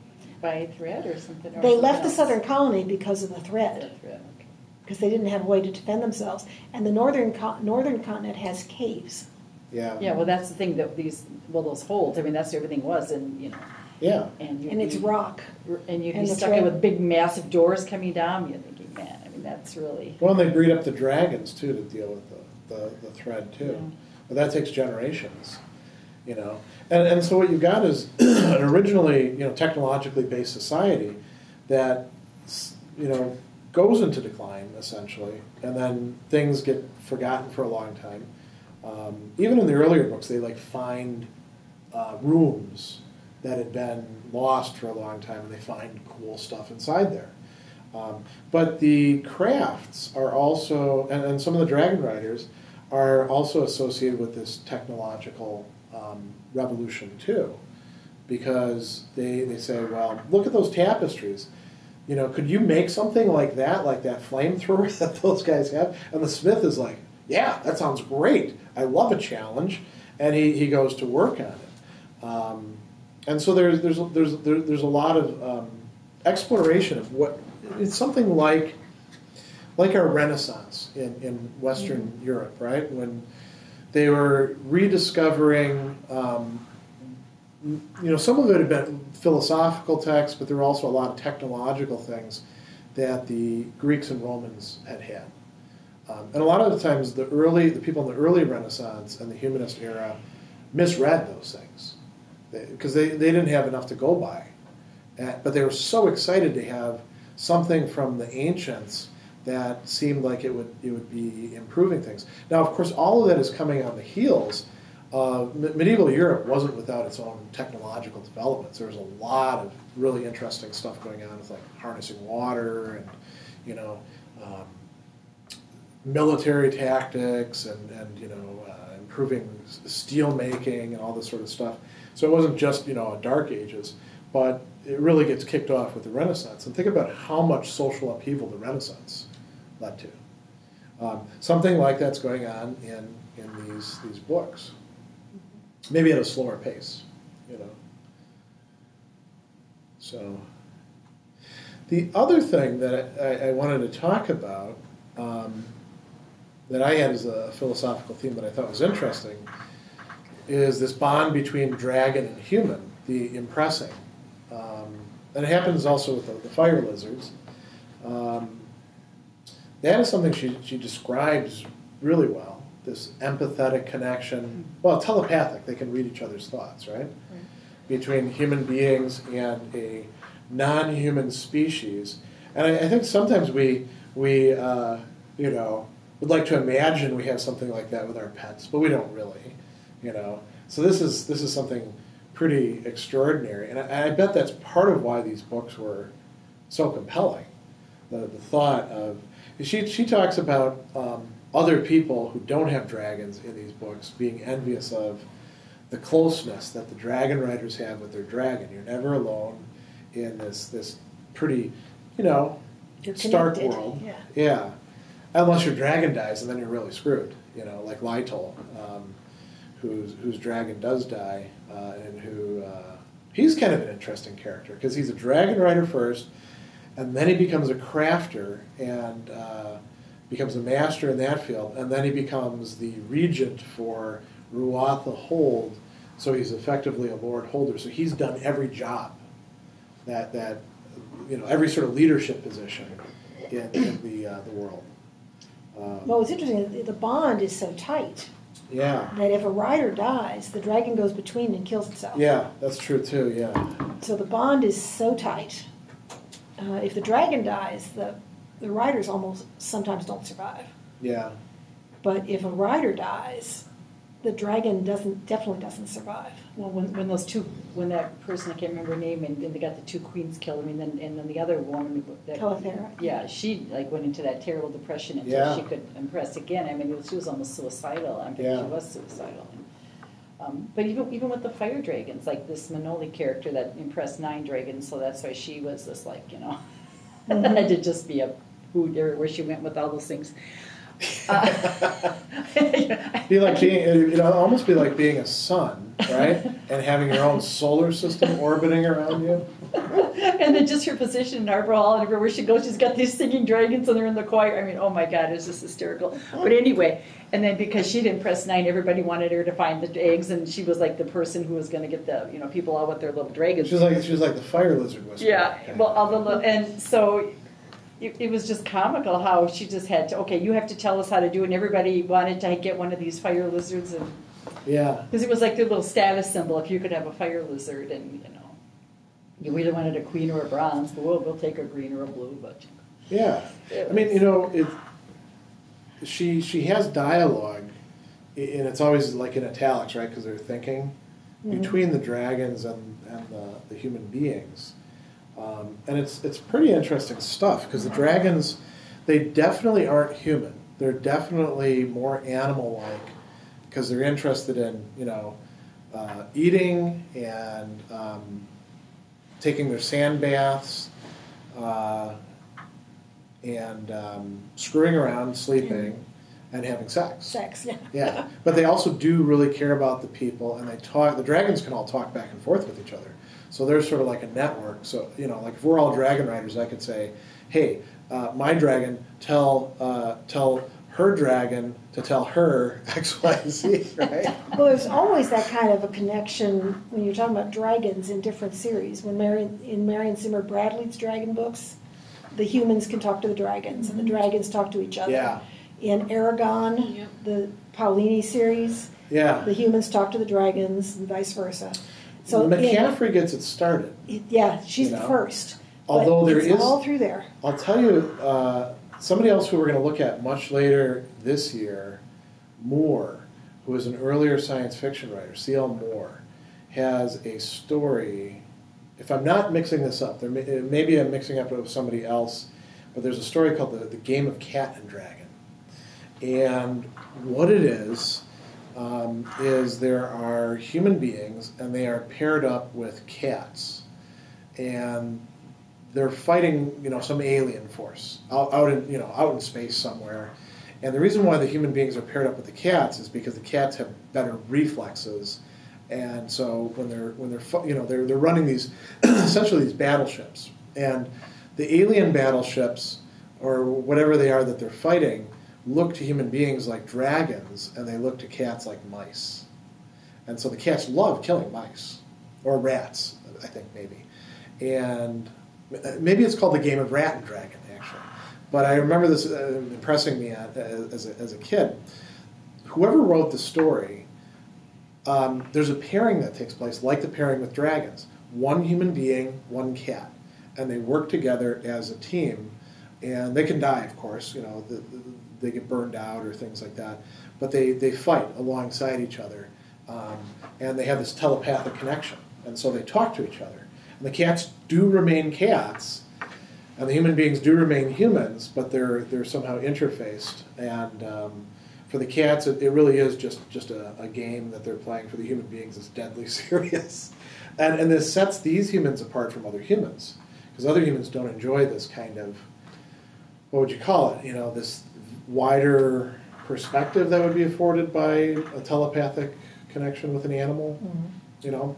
C: by thread or something. Or
B: They
C: something
B: left the
C: else.
B: southern colony because of the threat,
C: Thread, okay.
B: because they didn't have a way to defend themselves. And the northern co- northern continent has caves.
A: yeah,
C: Yeah, well, that's the thing that these, well, those holes. I mean, that's where everything was, and you know,
A: yeah.
C: and you'd
B: And it's
C: be-
B: rock.
C: and you'd
B: and
C: be
B: the
C: stuck in
B: thread.
C: with big, massive doors coming down. You're thinking, man, I mean, that's really.
A: Well, and they breed up the dragons too to deal with the, the, the thread too.
C: Yeah.
A: But that takes generations, you know. And and so what you got is an originally, you know, technologically based society that, you know, goes into decline essentially, and then things get forgotten for a long time. Um, even in the earlier books, they like find uh, rooms that had been lost for a long time, and they find cool stuff inside there. Um, but the crafts are also, and, and some of the Dragonriders are also associated with this technological um, revolution too, because they, they say, well, look at those tapestries. You know, could you make something like that, like that flamethrower that those guys have? And the smith is like, yeah, that sounds great. I love a challenge. And he, he goes to work on it. Um, and so there's, there's, there's, there, there's a lot of um, exploration of what, it's something like, like our Renaissance in, in Western mm-hmm. Europe, right? When they were rediscovering, um, you know, some of it had been philosophical texts, but there were also a lot of technological things that the Greeks and Romans had had. Um, and a lot of the times, the early, the people in the early Renaissance and the humanist era misread those things because they, they, they didn't have enough to go by. And, but they were so excited to have something from the ancients that seemed like it would it would be improving things. Now, of course, all of that is coming on the heels. Uh, medieval Europe wasn't without its own technological developments. There was a lot of really interesting stuff going on with like harnessing water and, you know, um, military tactics and, and you know, uh, improving steel making and all this sort of stuff. So it wasn't just, you know, a dark ages, but it really gets kicked off with the Renaissance. And think about how much social upheaval the Renaissance led to. Um, something like that's going on in, in these, these books. Maybe at a slower pace, you know. So the other thing that I, I wanted to talk about um, that I had as a philosophical theme that I thought was interesting is this bond between dragon and human, the impressing. Um, and it happens also with the, the fire lizards. Um, that is something she, she describes really well. This empathetic connection, well, telepathic, they can read each other's thoughts, right? right? Between human beings and a non-human species. And I, I think sometimes we, we uh, you know, would like to imagine we have something like that with our pets, but we don't really, you know. So this is this is something pretty extraordinary, and I, I bet that's part of why these books were so compelling. The the thought of she she talks about um, other people who don't have dragons in these books being envious of the closeness that the Dragonriders have with their dragon. You're never alone in this this pretty, you know,
B: You're
A: stark
B: connected,
A: world.
B: yeah.
A: Yeah. Unless your dragon dies, and then you're really screwed. You know, like Lytle, um, whose whose dragon does die, uh, and who uh, he's kind of an interesting character because he's a dragon rider first, and then he becomes a crafter and uh, becomes a master in that field, and then he becomes the regent for Ruath the Hold. So he's effectively a lord holder. So he's done every job that that you know every sort of leadership position in, in the uh, the world. Um,
B: Well, it's interesting, the bond is so tight
A: yeah,
B: that if a rider dies, the dragon goes between and kills itself.
A: yeah, that's true too. Yeah,
B: So the bond is so tight. Uh, if the dragon dies, the, the riders almost sometimes don't survive.
A: yeah,
B: But if a rider dies, the dragon doesn't definitely doesn't survive.
C: Well, when, when those two, when that person, I can't remember her name, and, and they got the two queens killed, I mean, then, and then the other woman, that,
B: Calathera.
C: yeah, she like went into that terrible depression until
A: Yeah.
C: she could impress again. I mean, it was, she was almost suicidal. I think
A: Yeah.
C: she was suicidal. And, um, but even even with the fire dragons, like this Manoli character that impressed nine dragons, so that's why she was this like, you know,
B: Mhm.
C: had to just be a who where she went with all those things. Uh,
A: be like being you know almost be like being a sun, right? And having your own solar system orbiting around you.
C: And then just her position in Arbor Hall and everywhere she goes, she's got these singing dragons and they're in the choir. I mean, oh my God, it's just hysterical. But anyway, and then because she'd impressed nine, everybody wanted her to find the eggs, and she was like the person who was going to get the, you know, people out with their little dragons.
A: She was like she was like the fire lizard whisperer.
C: Yeah, well, all the little, and so it, it was just comical how she just had to, okay, you have to tell us how to do it, and everybody wanted to get one of these fire lizards, and
A: yeah,
C: because it was like their little status symbol if you could have a fire lizard, and you know. We either wanted a queen or a bronze, but we'll, we'll take a green or a blue. But
A: yeah. I mean, you know, it. She she has dialogue, and it's always like in italics, right? Because they're thinking
B: Mhm.
A: between the dragons and, and the, the human beings, um, and it's it's pretty interesting stuff. Because the dragons, they definitely aren't human. They're definitely more animal-like, because they're interested in you know uh, eating and. Um, taking their sand baths, uh, and um, screwing around, sleeping, and having sex.
B: Sex, yeah.
A: Yeah, but they also do really care about the people, and they talk. The dragons can all talk back and forth with each other, so they're sort of like a network. So you know, like if we're all dragon riders, I could say, "Hey, uh, my dragon, tell uh, tell her dragon to tell her X, Y, Z," right?
B: Well, there's always that kind of a connection when you're talking about dragons in different series. When Marion, in Marion Zimmer Bradley's dragon books, the humans can talk to the dragons, and the dragons talk to each other.
A: Yeah,
B: In Aragon,
E: Yep.
B: the Paolini series,
A: yeah.
B: the humans talk to the dragons, and vice versa. So
A: McCaffrey gets it started.
B: in- yeah, she's
A: You
B: the
A: know,
B: first.
A: although
B: but
A: there
B: it's
A: is-
B: all through there.
A: I'll tell you, uh, somebody else who we're going to look at much later this year, Moore, who is an earlier science fiction writer, C L Moore, has a story. If I'm not mixing this up, there may, maybe I'm mixing up it with somebody else, but there's a story called the, the Game of Cat and Dragon. And what it is, um, is there are human beings, and they are paired up with cats. And they're fighting, you know, some alien force out, out in, you know, out in space somewhere. And the reason why the human beings are paired up with the cats is because the cats have better reflexes, and so when they're when they're fu- you know they're they're running these essentially these battleships, and the alien battleships or whatever they are that they're fighting look to human beings like dragons, and they look to cats like mice, and so the cats love killing mice or rats, I think maybe, and maybe it's called the Game of Rat and Dragon, actually. But I remember this uh, impressing me at, as, a, as a kid. Whoever wrote the story, um, there's a pairing that takes place, like the pairing with dragons. One human being, one cat. and they work together as a team, and they can die, of course, you know, the, the, they get burned out or things like that, but they, they fight alongside each other, um, and they have this telepathic connection, and so they talk to each other. And the cats do remain cats, and the human beings do remain humans, but they're they're somehow interfaced. And um, for the cats, it, it really is just, just a, a game that they're playing. For the human beings, it's deadly serious. And, and this sets these humans apart from other humans, because other humans don't enjoy this kind of, what would you call it, you know, this wider perspective that would be afforded by a telepathic connection with an animal, mm-hmm. you know.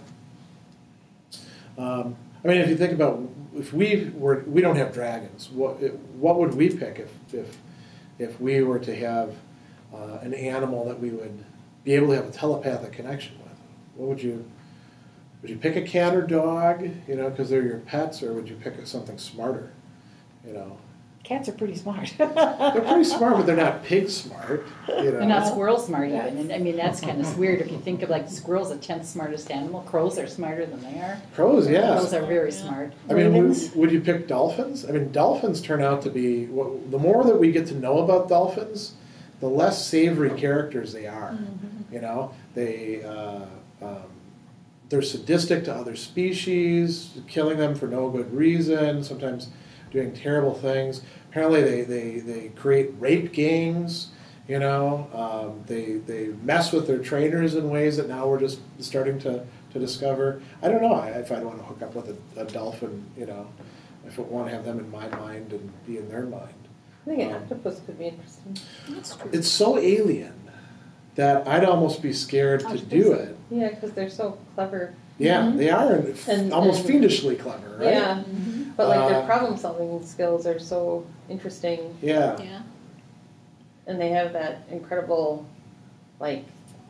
A: Um, I mean, if you think about, if we were, we don't have dragons, what what would we pick if if if we were to have uh, an animal that we would be able to have a telepathic connection with? What would you, would you pick a cat or dog, you know, because they're your pets, or would you pick something smarter, you know?
B: Cats are pretty smart.
A: They're pretty smart, but they're not pig smart, you know.
C: They're not squirrel smart even. And I mean, that's kind of weird if you think of like squirrels, the tenth smartest animal. Crows are smarter than they are.
A: Crows, yeah.
C: Crows are very smart.
A: I mean, would, would you pick dolphins? I mean, dolphins turn out to be, the more that we get to know about dolphins, the less savory characters they are. Mm-hmm. You know, they, uh, um, they're sadistic to other species, killing them for no good reason, sometimes doing terrible things. Apparently they, they, they create rape gangs, you know. Um, they, they mess with their trainers in ways that now we're just starting to, to discover. I don't know if I'd want to hook up with a, a dolphin, you know, if I want to have them in my mind and be in their mind.
D: I think an
A: um,
D: octopus could be interesting.
E: That's true.
A: It's so alien that I'd almost be scared to do it.
D: Yeah, because they're so clever.
A: Yeah,
C: Mm-hmm.
A: they are and,
D: And-
A: almost
D: and-
A: fiendishly clever, right?
D: Yeah,
E: Mm-hmm.
D: but like their
A: Uh,
D: problem-solving skills are so interesting,
A: Yeah.
E: Yeah.
D: and they have that incredible, like,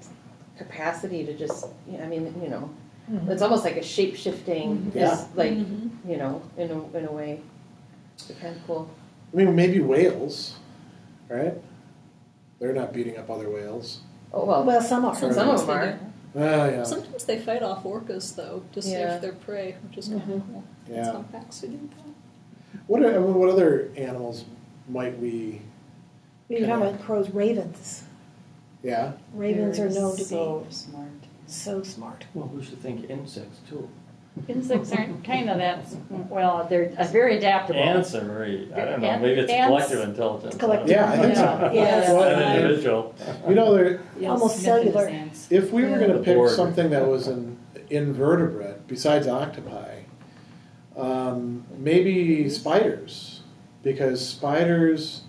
D: capacity to just. I mean, you know,
B: Mhm.
D: it's almost like a shape-shifting.
A: Yeah.
D: Is like,
E: Mhm.
D: you know, in a in a way, it's kind of cool.
A: I mean, maybe whales, right? They're not beating up other whales.
D: Oh well,
B: Well, some are.
D: some
E: Sometimes
D: of them
E: they
D: are.
E: do.
A: Ah, yeah.
E: Sometimes they fight off orcas though to
D: Yeah.
E: save their prey, which is kind of
B: Mhm.
E: cool.
A: Yeah.
E: Some packs who do that.
A: What are, I mean, what other animals might we?
B: You're talking about crows, ravens.
A: Yeah.
B: Ravens
C: They're
B: are known to
C: so
B: be
C: smart.
B: so smart.
F: Well, we should think insects too.
C: Insects aren't kind of that, well, they're uh, very adaptable.
F: Ants are very, I don't know,
C: Ant-
F: maybe it's
C: ants-
F: collective intelligence.
B: Collective.
A: Yeah, I think so.
C: Yeah.
B: Yes.
A: Well,
F: An individual.
A: You know, there,
B: Almost
C: Smith and his
B: cellular.
C: ants.
A: if we were
B: Yeah.
A: going to
F: The
A: pick
F: board.
A: something that was an invertebrate besides octopi, um, maybe spiders, because spiders,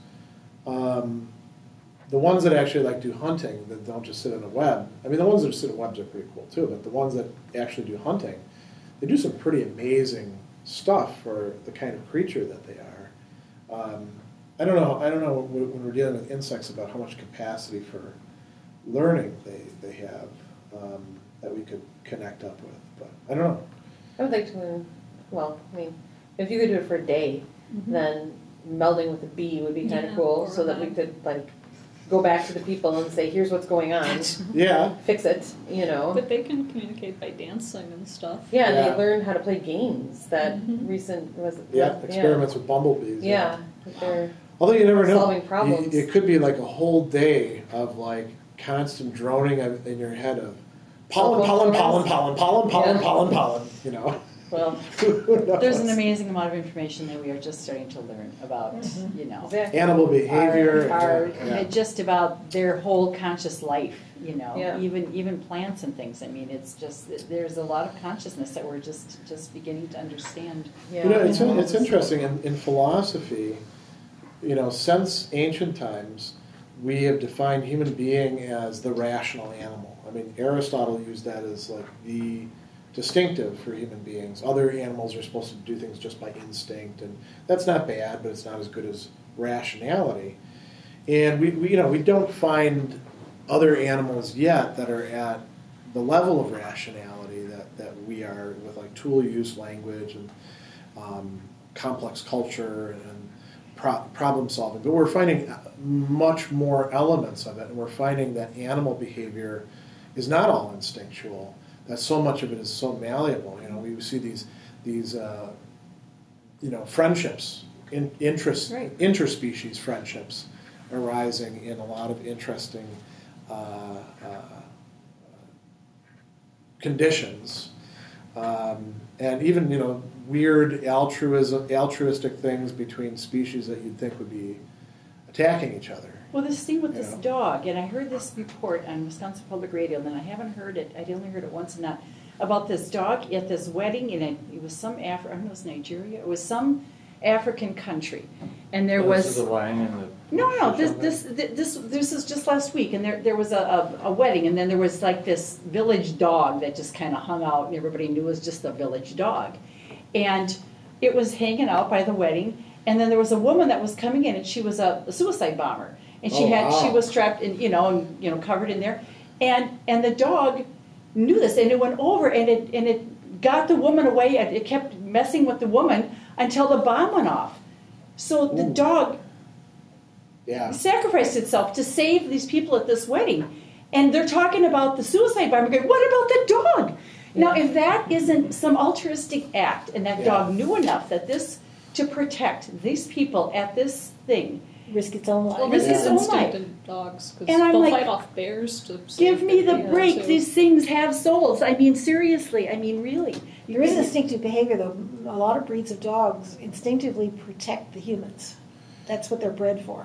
A: um, the ones that actually like do hunting, that don't just sit in a web. I mean, the ones that sit in webs are pretty cool too, but the ones that actually do hunting, they do some pretty amazing stuff for the kind of creature that they are. Um, I don't know. I don't know when we're dealing with insects about how much capacity for learning they they have um, that we could connect up with. But I don't know.
D: I would like to learn. Well, I mean, if you could do it for a day, then melding with a bee would be kind of
E: Yeah,
D: cool,
E: or
D: so that we
E: hive.
D: could like go back to the people and say, "Here's what's going on.
A: Yeah.
D: Fix it." You know.
E: But they can communicate by dancing and stuff.
D: Yeah, and
A: Yeah.
D: they learn how to play games. That
E: Mhm.
D: recent was it?
A: Yeah. Experiments with bumblebees.
D: Yeah, that they're
A: Although you never know.
D: solving problems.
A: You- It could be like a whole day of like constant droning of- in your head of pollen, pollen, pollen, pollen, pollen, pollen,
D: Yeah.
A: pollen, pollen. You know.
D: well,
A: Who knows?
C: There's an amazing amount of information that we are just starting to learn about,
B: Mhm.
C: you know.
D: exactly.
A: Animal behavior.
C: Our, our,
A: yeah.
C: just about their whole conscious life, you know,
D: Yeah.
C: even even plants and things. I mean, it's just there's a lot of consciousness that we're just just beginning to understand.
D: Yeah.
A: You know, it's,
C: Yeah.
A: it's interesting. In, in philosophy, you know, since ancient times, we have defined human being as the rational animal. I mean, Aristotle used that as like the distinctive for human beings. Other animals are supposed to do things just by instinct, and that's not bad, but it's not as good as rationality. And we, we you know, we don't find other animals yet that are at the level of rationality that, that we are with like tool use language and um, complex culture and pro- problem solving. But we're finding much more elements of it, and we're finding that animal behavior is not all instinctual. That so much of it is so malleable. You know, we see these these uh, you know, friendships, in, interest,
C: Right.
A: interspecies friendships arising in a lot of interesting uh, uh, conditions. Um, and even, you know, weird altruism, altruistic things between species that you'd think would be attacking each other.
C: Well, this thing with this
A: Yeah.
C: dog, and I heard this report on Wisconsin Public Radio, and then I haven't heard it, I only heard it once and not, about this dog at this wedding, and it, it was some Afri- I don't know, it was Nigeria, it was some African country, and there
F: Oh,
C: was...
F: This is the lion and the...
C: No, no, this this this this is just last week, and there there was a, a, a wedding, and then there was like this village dog that just kind of hung out, and everybody knew it was just a village dog, and it was hanging out by the wedding, and then there was a woman that was coming in, and she was a, a suicide bomber, and she
A: Oh,
C: had
A: wow.
C: she was strapped in, you know, and, you know, covered in there, and and the dog knew this, and it went over, and it and it got the woman away, and it kept messing with the woman until the bomb went off. So the
A: Ooh.
C: dog
A: Yeah.
C: sacrificed itself to save these people at this wedding. And they're talking about the suicide bomber going, what about the dog? Now, if that isn't some altruistic act, and that
A: Yeah.
C: dog knew enough that this, to protect these people at this thing,
B: Risk its own life.
E: Well,
C: Risk
E: this
C: its
E: is
C: own
E: instinct
C: life.
E: in dogs because
C: And I'm
E: they'll
C: like,
E: fight off bears to save
C: give me
E: their
C: the
E: people,
C: break.
E: too.
C: These things have souls. I mean, seriously. I mean, really.
B: There is instinctive behavior, though. A lot of breeds of dogs instinctively protect the humans. That's what they're bred for.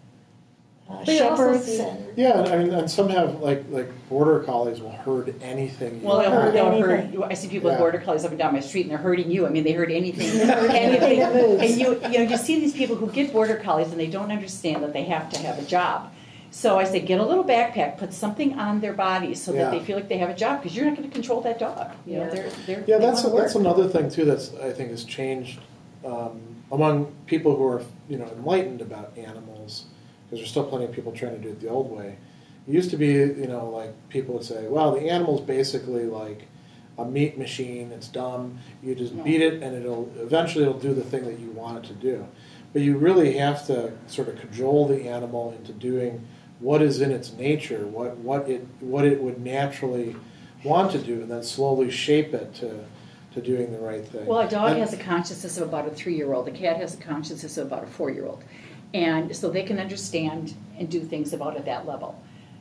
B: Uh,
D: But you also
B: shepherds
D: see-
B: and
A: Yeah, and, I mean, and some have, like, like border collies will herd anything. you
C: Well, they'll
A: want.
C: hurt, they'll
B: anything.
C: hurt. I see people with
A: Yeah.
C: border collies up and down my street, and they're hurting you. I mean, they hurt anything,
B: They hurt anything that moves.
C: And you, you know, you see these people who get border collies, and they don't understand that they have to have a job. So I say, get a little backpack, put something on their bodies so that
A: Yeah.
C: they feel like they have a job, because you're not going to control that dog. You know,
D: Yeah.
C: they're, they're,
A: Yeah,
C: they
A: that's
C: wanna
A: that's
C: work.
A: another thing too. That's I think has changed um, among people who are you know enlightened about animals, because there's still plenty of people trying to do it the old way. It used to be you know like people would say, well, the animal's basically like a meat machine. It's dumb. You just
C: No.
A: beat it, and it'll eventually it'll do the thing that you want it to do. But you really have to sort of cajole the animal into doing what is in its nature, what what it what it would naturally want to do, and then slowly shape it to to doing the right thing.
C: Well, a dog
A: And-
C: has a consciousness of about a three-year-old. A cat has a consciousness of about a four-year-old. And so they can understand and do things about at that level.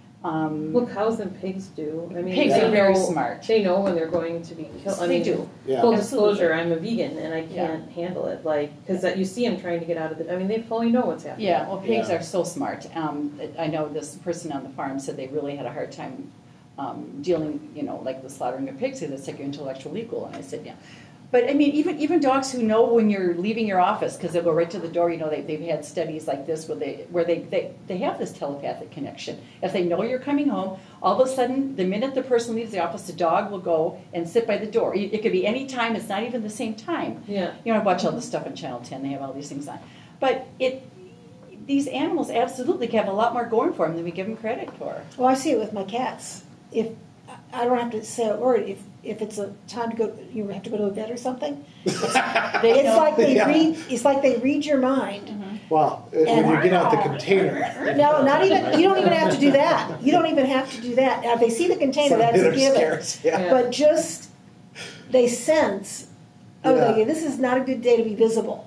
C: Um,
D: Well, cows and pigs do. I mean,
C: Pigs
D: they
C: are very
D: know-
C: smart.
D: They know when they're going to be killed. I
C: They
D: mean,
C: do.
A: Yeah.
D: Full
C: Absolutely.
D: disclosure, I'm a vegan and I can't handle it. Like, because you see them trying to get out of the. I mean, they fully know what's happening.
C: Yeah, well, pigs
A: Yeah.
C: are so smart. Um, I know this person on the farm said they really had a hard time um, dealing, you know, like the slaughtering of pigs. That's like your intellectual equal. And I said, yeah. But I mean, even even dogs who know when you're leaving your office, because they'll go right to the door. You know, they, they've had studies like this where they where they, they they have this telepathic connection. If they know you're coming home, all of a sudden, the minute the person leaves the office, the dog will go and sit by the door. It, it could be any time. It's not even the same time.
D: Yeah.
C: You know, I watch all this stuff on Channel ten. They have all these things on. But it, these animals absolutely have a lot more going for them than we give them credit for.
B: well, I see it with my cats. If I don't have to say a word, if if it's a time to go, you have to go to a vet or something.
C: They
B: It's
C: know-
B: like they
A: Yeah.
B: read. It's like they read your mind.
A: Well, when
B: And-
A: you get out the container.
B: No, not even. You don't even have to do that. You don't even have to do that. Now, if they see the container, that's a
A: They're
B: given.
A: scarce, yeah.
D: Yeah.
B: But just they sense. Oh,
A: Yeah.
B: okay, this is not a good day to be visible.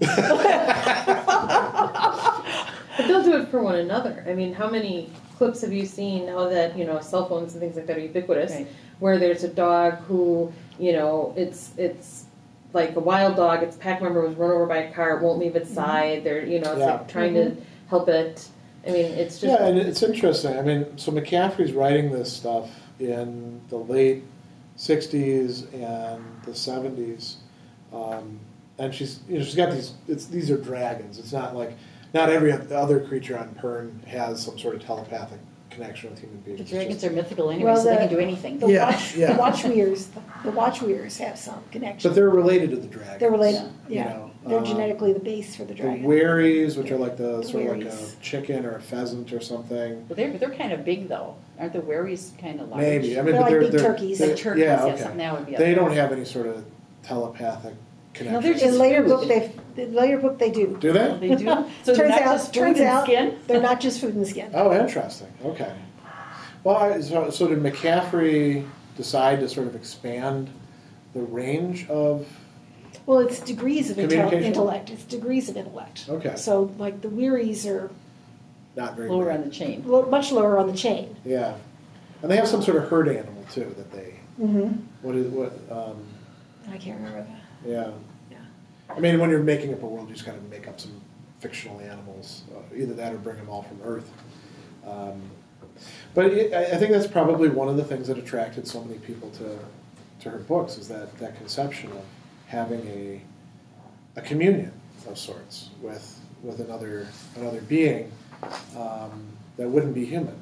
D: But they'll do it for one another. I mean, how many clips have you seen now that, you know, cell phones and things like that are ubiquitous,
C: Right.
D: where there's a dog who, you know, it's it's like a wild dog, its pack member was run over by a car, it won't leave its side, they're, you know, it's
A: Yeah.
D: like trying to help it. I mean, it's just...
A: Yeah, and it's interesting. I mean, so McCaffrey's writing this stuff in the late sixties and the seventies, um, and she's you know she's got these. It's these are dragons. It's not like not every other creature on Pern has some sort of telepathic connection with human beings.
C: The
A: It's
C: dragons
A: just-
C: are mythical anyway,
B: Well,
C: so they
B: the-
C: can do anything.
B: The
A: Yeah,
B: watch,
A: yeah.
B: the watchweirers, the watchweirers have some connection.
A: but they're related to the dragons.
B: They're related.
A: you
B: Yeah,
A: know.
B: they're
A: Uh,
B: genetically the base for the
A: The
B: dragon.
A: wherries, which are like the,
B: The
A: sort of like
B: wherries.
A: a chicken or a pheasant or something.
C: But they're, they're kind of big, though. Aren't the wherries kind of large?
A: Maybe. I mean,
B: They're
A: but
B: like
A: they're,
B: big
A: they're,
B: turkeys.
A: they're-
C: Like turkeys,
A: yeah,
C: yeah,
A: okay.
C: something that would be
A: They
C: up
A: don't
C: there.
A: have any sort of telepathic connection.
C: they're just
B: In later
C: food.
B: book, they in later book they do.
A: Do
C: Well,
A: they?
C: they do. So they're
B: turns
C: not
B: out,
C: just food
B: turns
C: and
B: out,
C: skin?
B: they're not just food and skin.
A: Oh, interesting. Okay. Well, I, so, so did McCaffrey decide to sort of expand the range of
B: Well, it's degrees of intel-
A: Communication?
B: intellect. It's degrees of intellect.
A: Okay.
B: So, like, the Wearies are
A: Not very
C: Lower
A: great.
C: on the chain.
B: lo- much lower on the chain.
A: Yeah. And they have some sort of herd animal, too, that they,
B: Mm-hmm.
A: what is, what, um,
B: I can't remember that.
A: yeah.
B: Yeah.
A: I mean, when you're making up a world, you just gotta make up some fictional animals, uh, either that or bring them all from Earth. Um, but it, I I think that's probably one of the things that attracted so many people to, to her books, is that, that conception of having a, a communion of sorts with, with another, another being um, that wouldn't be human.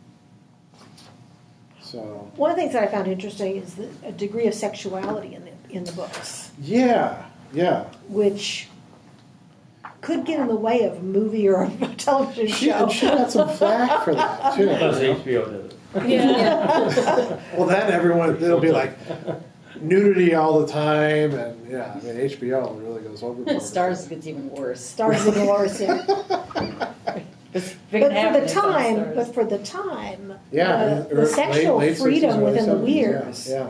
A: So,
B: One of the things that I found interesting is the, a degree of sexuality in the, in the books,
A: yeah, yeah.
B: which could get in the way of a movie or a television
A: She,
B: show.
A: and she got some flack for that, too.
F: Plus H B O did it.
E: Yeah.
A: Well, then everyone, it'll be like nudity all the time, and yeah, I mean, H B O really goes overboard.
C: Stars gets even worse.
B: Stars of Dolores, yeah.
C: It's
B: But for the time, but for the time,
A: Yeah,
B: uh,
A: in-
B: the
A: er-
B: sexual
A: late- late
B: freedom
A: sixties, early
B: within the
A: seventies, yeah,
B: Weirs
A: Yeah.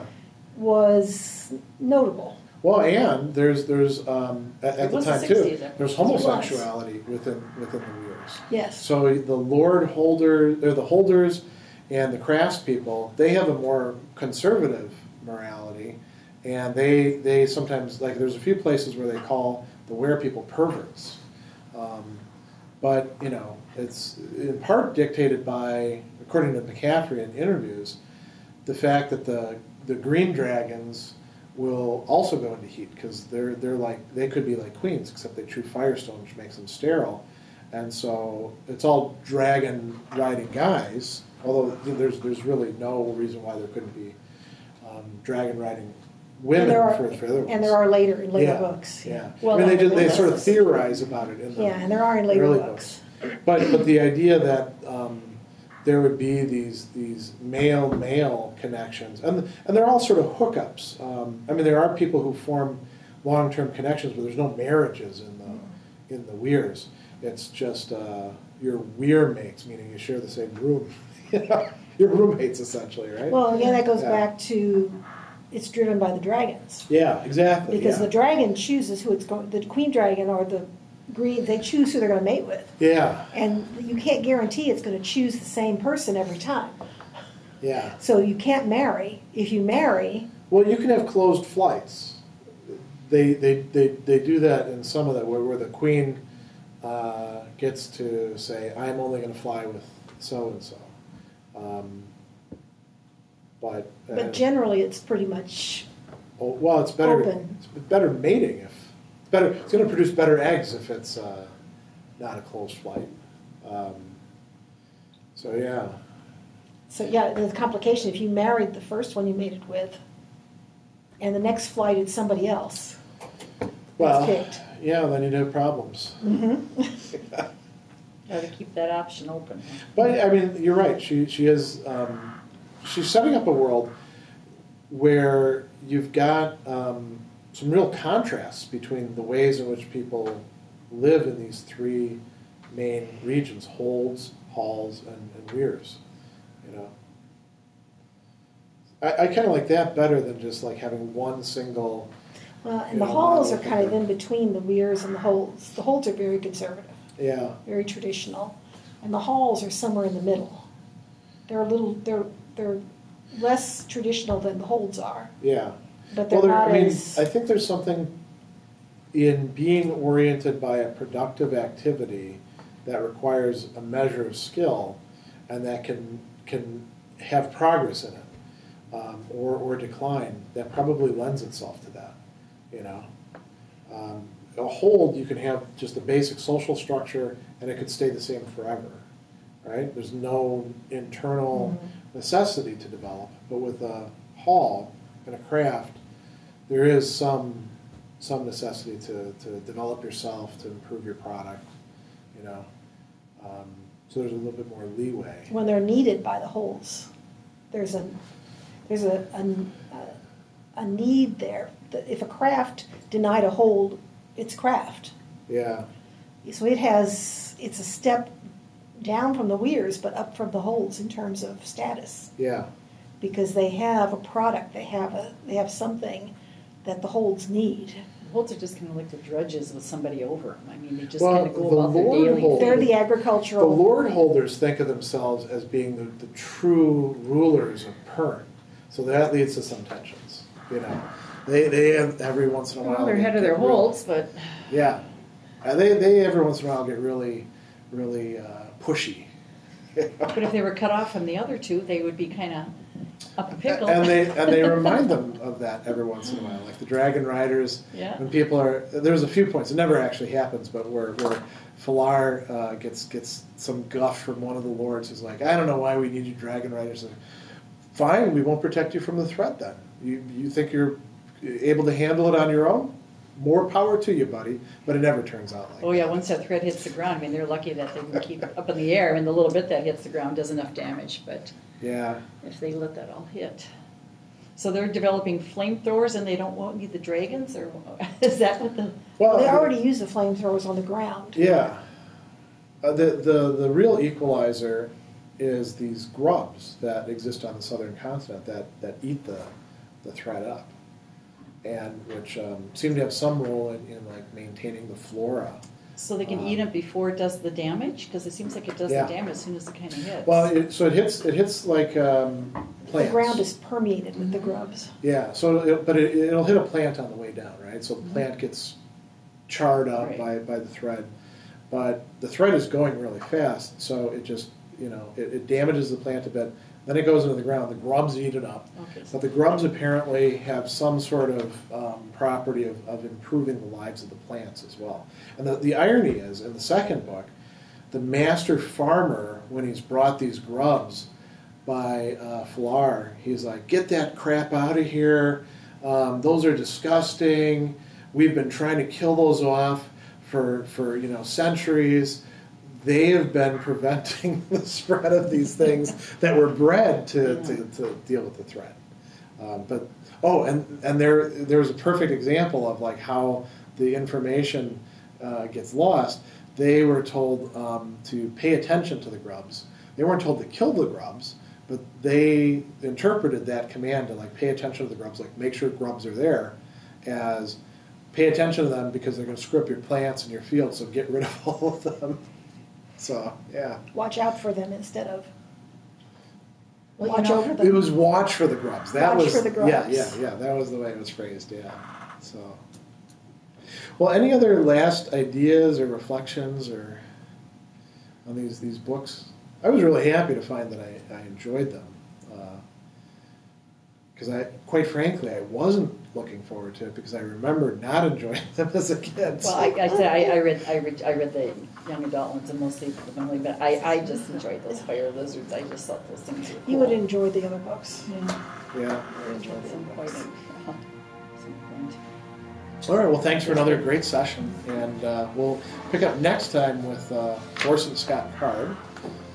B: was notable.
A: Well, and there's there's um, at, at
C: It
A: the
C: was the
A: time
C: sixties,
A: too.
C: I think.
A: There's
B: It was.
A: homosexuality within within the Weirs.
B: Yes.
A: So the Lord Holder, or the Holders, and the craftspeople, they have a more conservative morality, and they they sometimes, like, there's a few places where they call the Were people perverts, um, but you know, it's in part dictated by, according to McCaffrey in interviews, the fact that the the green dragons will also go into heat, because they're they're like, they could be like queens, except they chew firestone, which makes them sterile, and so it's all dragon riding guys. Although there's there's really no reason why there couldn't be um, dragon riding women
B: And there are,
A: for, for other ones.
B: and there are later in later
A: yeah,
B: books.
A: Yeah,
C: Well,
A: I mean, they
C: that-
A: do, they
C: that's
A: sort of
C: the-
A: theorize about it in the
B: Yeah, and there are in later
A: early
B: books.
A: But but the idea that um, there would be these these male male connections, and and they're all sort of hookups. Um, I mean, there are people who form long term connections, but there's no marriages in the in the Weirs. It's just uh, your Weir mates, meaning you share the same room. You know, your roommates essentially, right?
B: Well, again, that goes
A: Yeah.
B: back to it's driven by the dragons.
A: Yeah, exactly.
B: Because
A: yeah.
B: the dragon chooses who it's going, the queen dragon or the green, they choose who they're going to mate with.
A: yeah,
B: And you can't guarantee it's going to choose the same person every time.
A: yeah.
B: So you can't marry. If you marry,
A: Well, you can have closed flights. They they, they, they do that in some of that, where, where the queen uh, gets to say, I'm only going to fly with so-and-so. Um, but, uh,
B: but generally it's pretty much
A: oh, well, it's better,
B: open.
A: it's better mating if, it's better, it's going to produce better eggs if it's uh, not a closed flight. Um, so, yeah.
B: So yeah, there's a complication. If you married the first one you mated with, and the next flight it's somebody else,
A: Well,
B: it's kicked.
A: yeah, then you'd have problems.
B: Mm-hmm.
C: Got to keep that option open.
A: But I mean, you're right. She she is um, she's setting up a world where you've got um, some real contrasts between the ways in which people live in these three main regions: holds, halls, and, and weirs. You know, I, I kind of like that better than just like having one single.
B: Well, and
A: Yeah,
B: the halls are
A: model
B: kind of in
A: figure.
B: between the weirs and the holds. The holds are very conservative,
A: Yeah,
B: very traditional, and the halls are somewhere in the middle. They're a little, they're they're less traditional than the holds are,
A: yeah.
B: but they're
A: Well, there,
B: not
A: I mean,
B: as.
A: I think there's something in being oriented by a productive activity that requires a measure of skill, and that can can have progress in it, um, or or decline. That probably lends itself to that. You know, um, a hold, you can have just a basic social structure, and it could stay the same forever, right? There's no internal
B: Mhm.
A: necessity to develop. But with a hall and a craft, there is some some necessity to, to develop yourself, to improve your product, you know. Um, so there's a little bit more leeway.
B: when they're needed by the holds. There's a there's a, a, a need there. If a craft denied a hold, it's craft.
A: Yeah,
B: So it has it's a step down from the weirs, but up from the holds in terms of status,
A: yeah,
B: because they have a product, they have a they have something that the holds need.
C: Holds are just kind of like the drudges with somebody over them. I mean, they just
A: Well,
C: kind of go
A: the
C: about their
A: Lord
C: daily
A: holder-
B: They're
C: thing.
B: the
A: The
B: agricultural.
A: Lord holders think of themselves as being the, the true rulers of Pern. So that leads to some tensions. You know, they they have, every once in a while.
C: Well, they're
A: they
C: head of
A: get
C: their
A: real-
C: holds, but
A: Yeah, uh, they they every once in a while get really really uh, pushy.
C: but if they were cut off from the other two, they would be kind of up a pickle.
A: And they and they remind them of that every once in a while, like the Dragonriders.
C: Yeah.
A: When people are there's a few points. It never actually happens, but where where Falar uh, gets gets some guff from one of the lords who's like, I don't know why we need you Dragonriders. Like, fine, we won't protect you from the threat then. You you think you're able to handle it on your own? More power to you, buddy. But it never turns out like
C: Oh
A: that.
C: yeah, once that thread hits the ground, I mean, they're lucky that they can keep it up in the air. I mean, the little bit that hits the ground does enough damage, but
A: Yeah.
C: if they let that all hit. So they're developing flamethrowers and they don't won't need the dragons, or is that what the?
A: Well,
B: They already use the flamethrowers on the ground.
A: Yeah. Uh, the, the, the real equalizer is these grubs that exist on the southern continent that, that eat the, the thread up, and which um, seem to have some role in, in like maintaining the flora.
C: So they can
A: Um,
C: eat it before it does the damage, because it seems like it does
A: Yeah.
C: the damage as soon as it kind of hits.
A: Well, it, so it hits it hits like um,
B: The
A: plants.
B: ground is permeated with the grubs.
A: Yeah. So, it, but it, it'll hit a plant on the way down, right? So the plant gets charred up
C: Right.
A: by, by the thread, but the thread is going really fast, so it just you know it, it damages the plant a bit. Then it goes into the ground. The grubs eat it up.
C: Okay, so-
A: But the grubs apparently have some sort of um, property of, of improving the lives of the plants as well. And the, the irony is, in the second book, the master farmer, when he's brought these grubs by uh, Falar, he's like, get that crap out of here. Um, those are disgusting. We've been trying to kill those off for, for you know centuries. They have been preventing the spread of these things that were bred to, to, to deal with the threat. Um, but oh, and and there there's a perfect example of like how the information uh, gets lost. They were told um, to pay attention to the grubs. They weren't told to kill the grubs, but they interpreted that command to like pay attention to the grubs, like make sure grubs are there, as pay attention to them because they're going to screw up your plants and your fields. So get rid of all of them. So, yeah.
B: Watch out for them instead of
C: Well, you
B: watch
C: know,
B: over them.
A: It was watch for the grubs. That
B: Watch
A: was
B: for the grubs.
A: Yeah, yeah, yeah. That was the way it was phrased, yeah. So well, any other last ideas or reflections or on these these books? I was really happy to find that I, I enjoyed them. Because I quite frankly I wasn't looking forward to it because I remember not enjoying them as a kid.
C: Well, I, I said I, I read I read I read the young adult ones and mostly the family, but I, I just enjoyed those fire lizards. I just thought those things were cool.
B: You would enjoy the other books.
C: Yeah,
A: Yeah.
C: I enjoyed them quite a uh, some point.
A: All right, well, thanks for another great session. And uh, we'll pick up next time with uh, Orson Scott Card.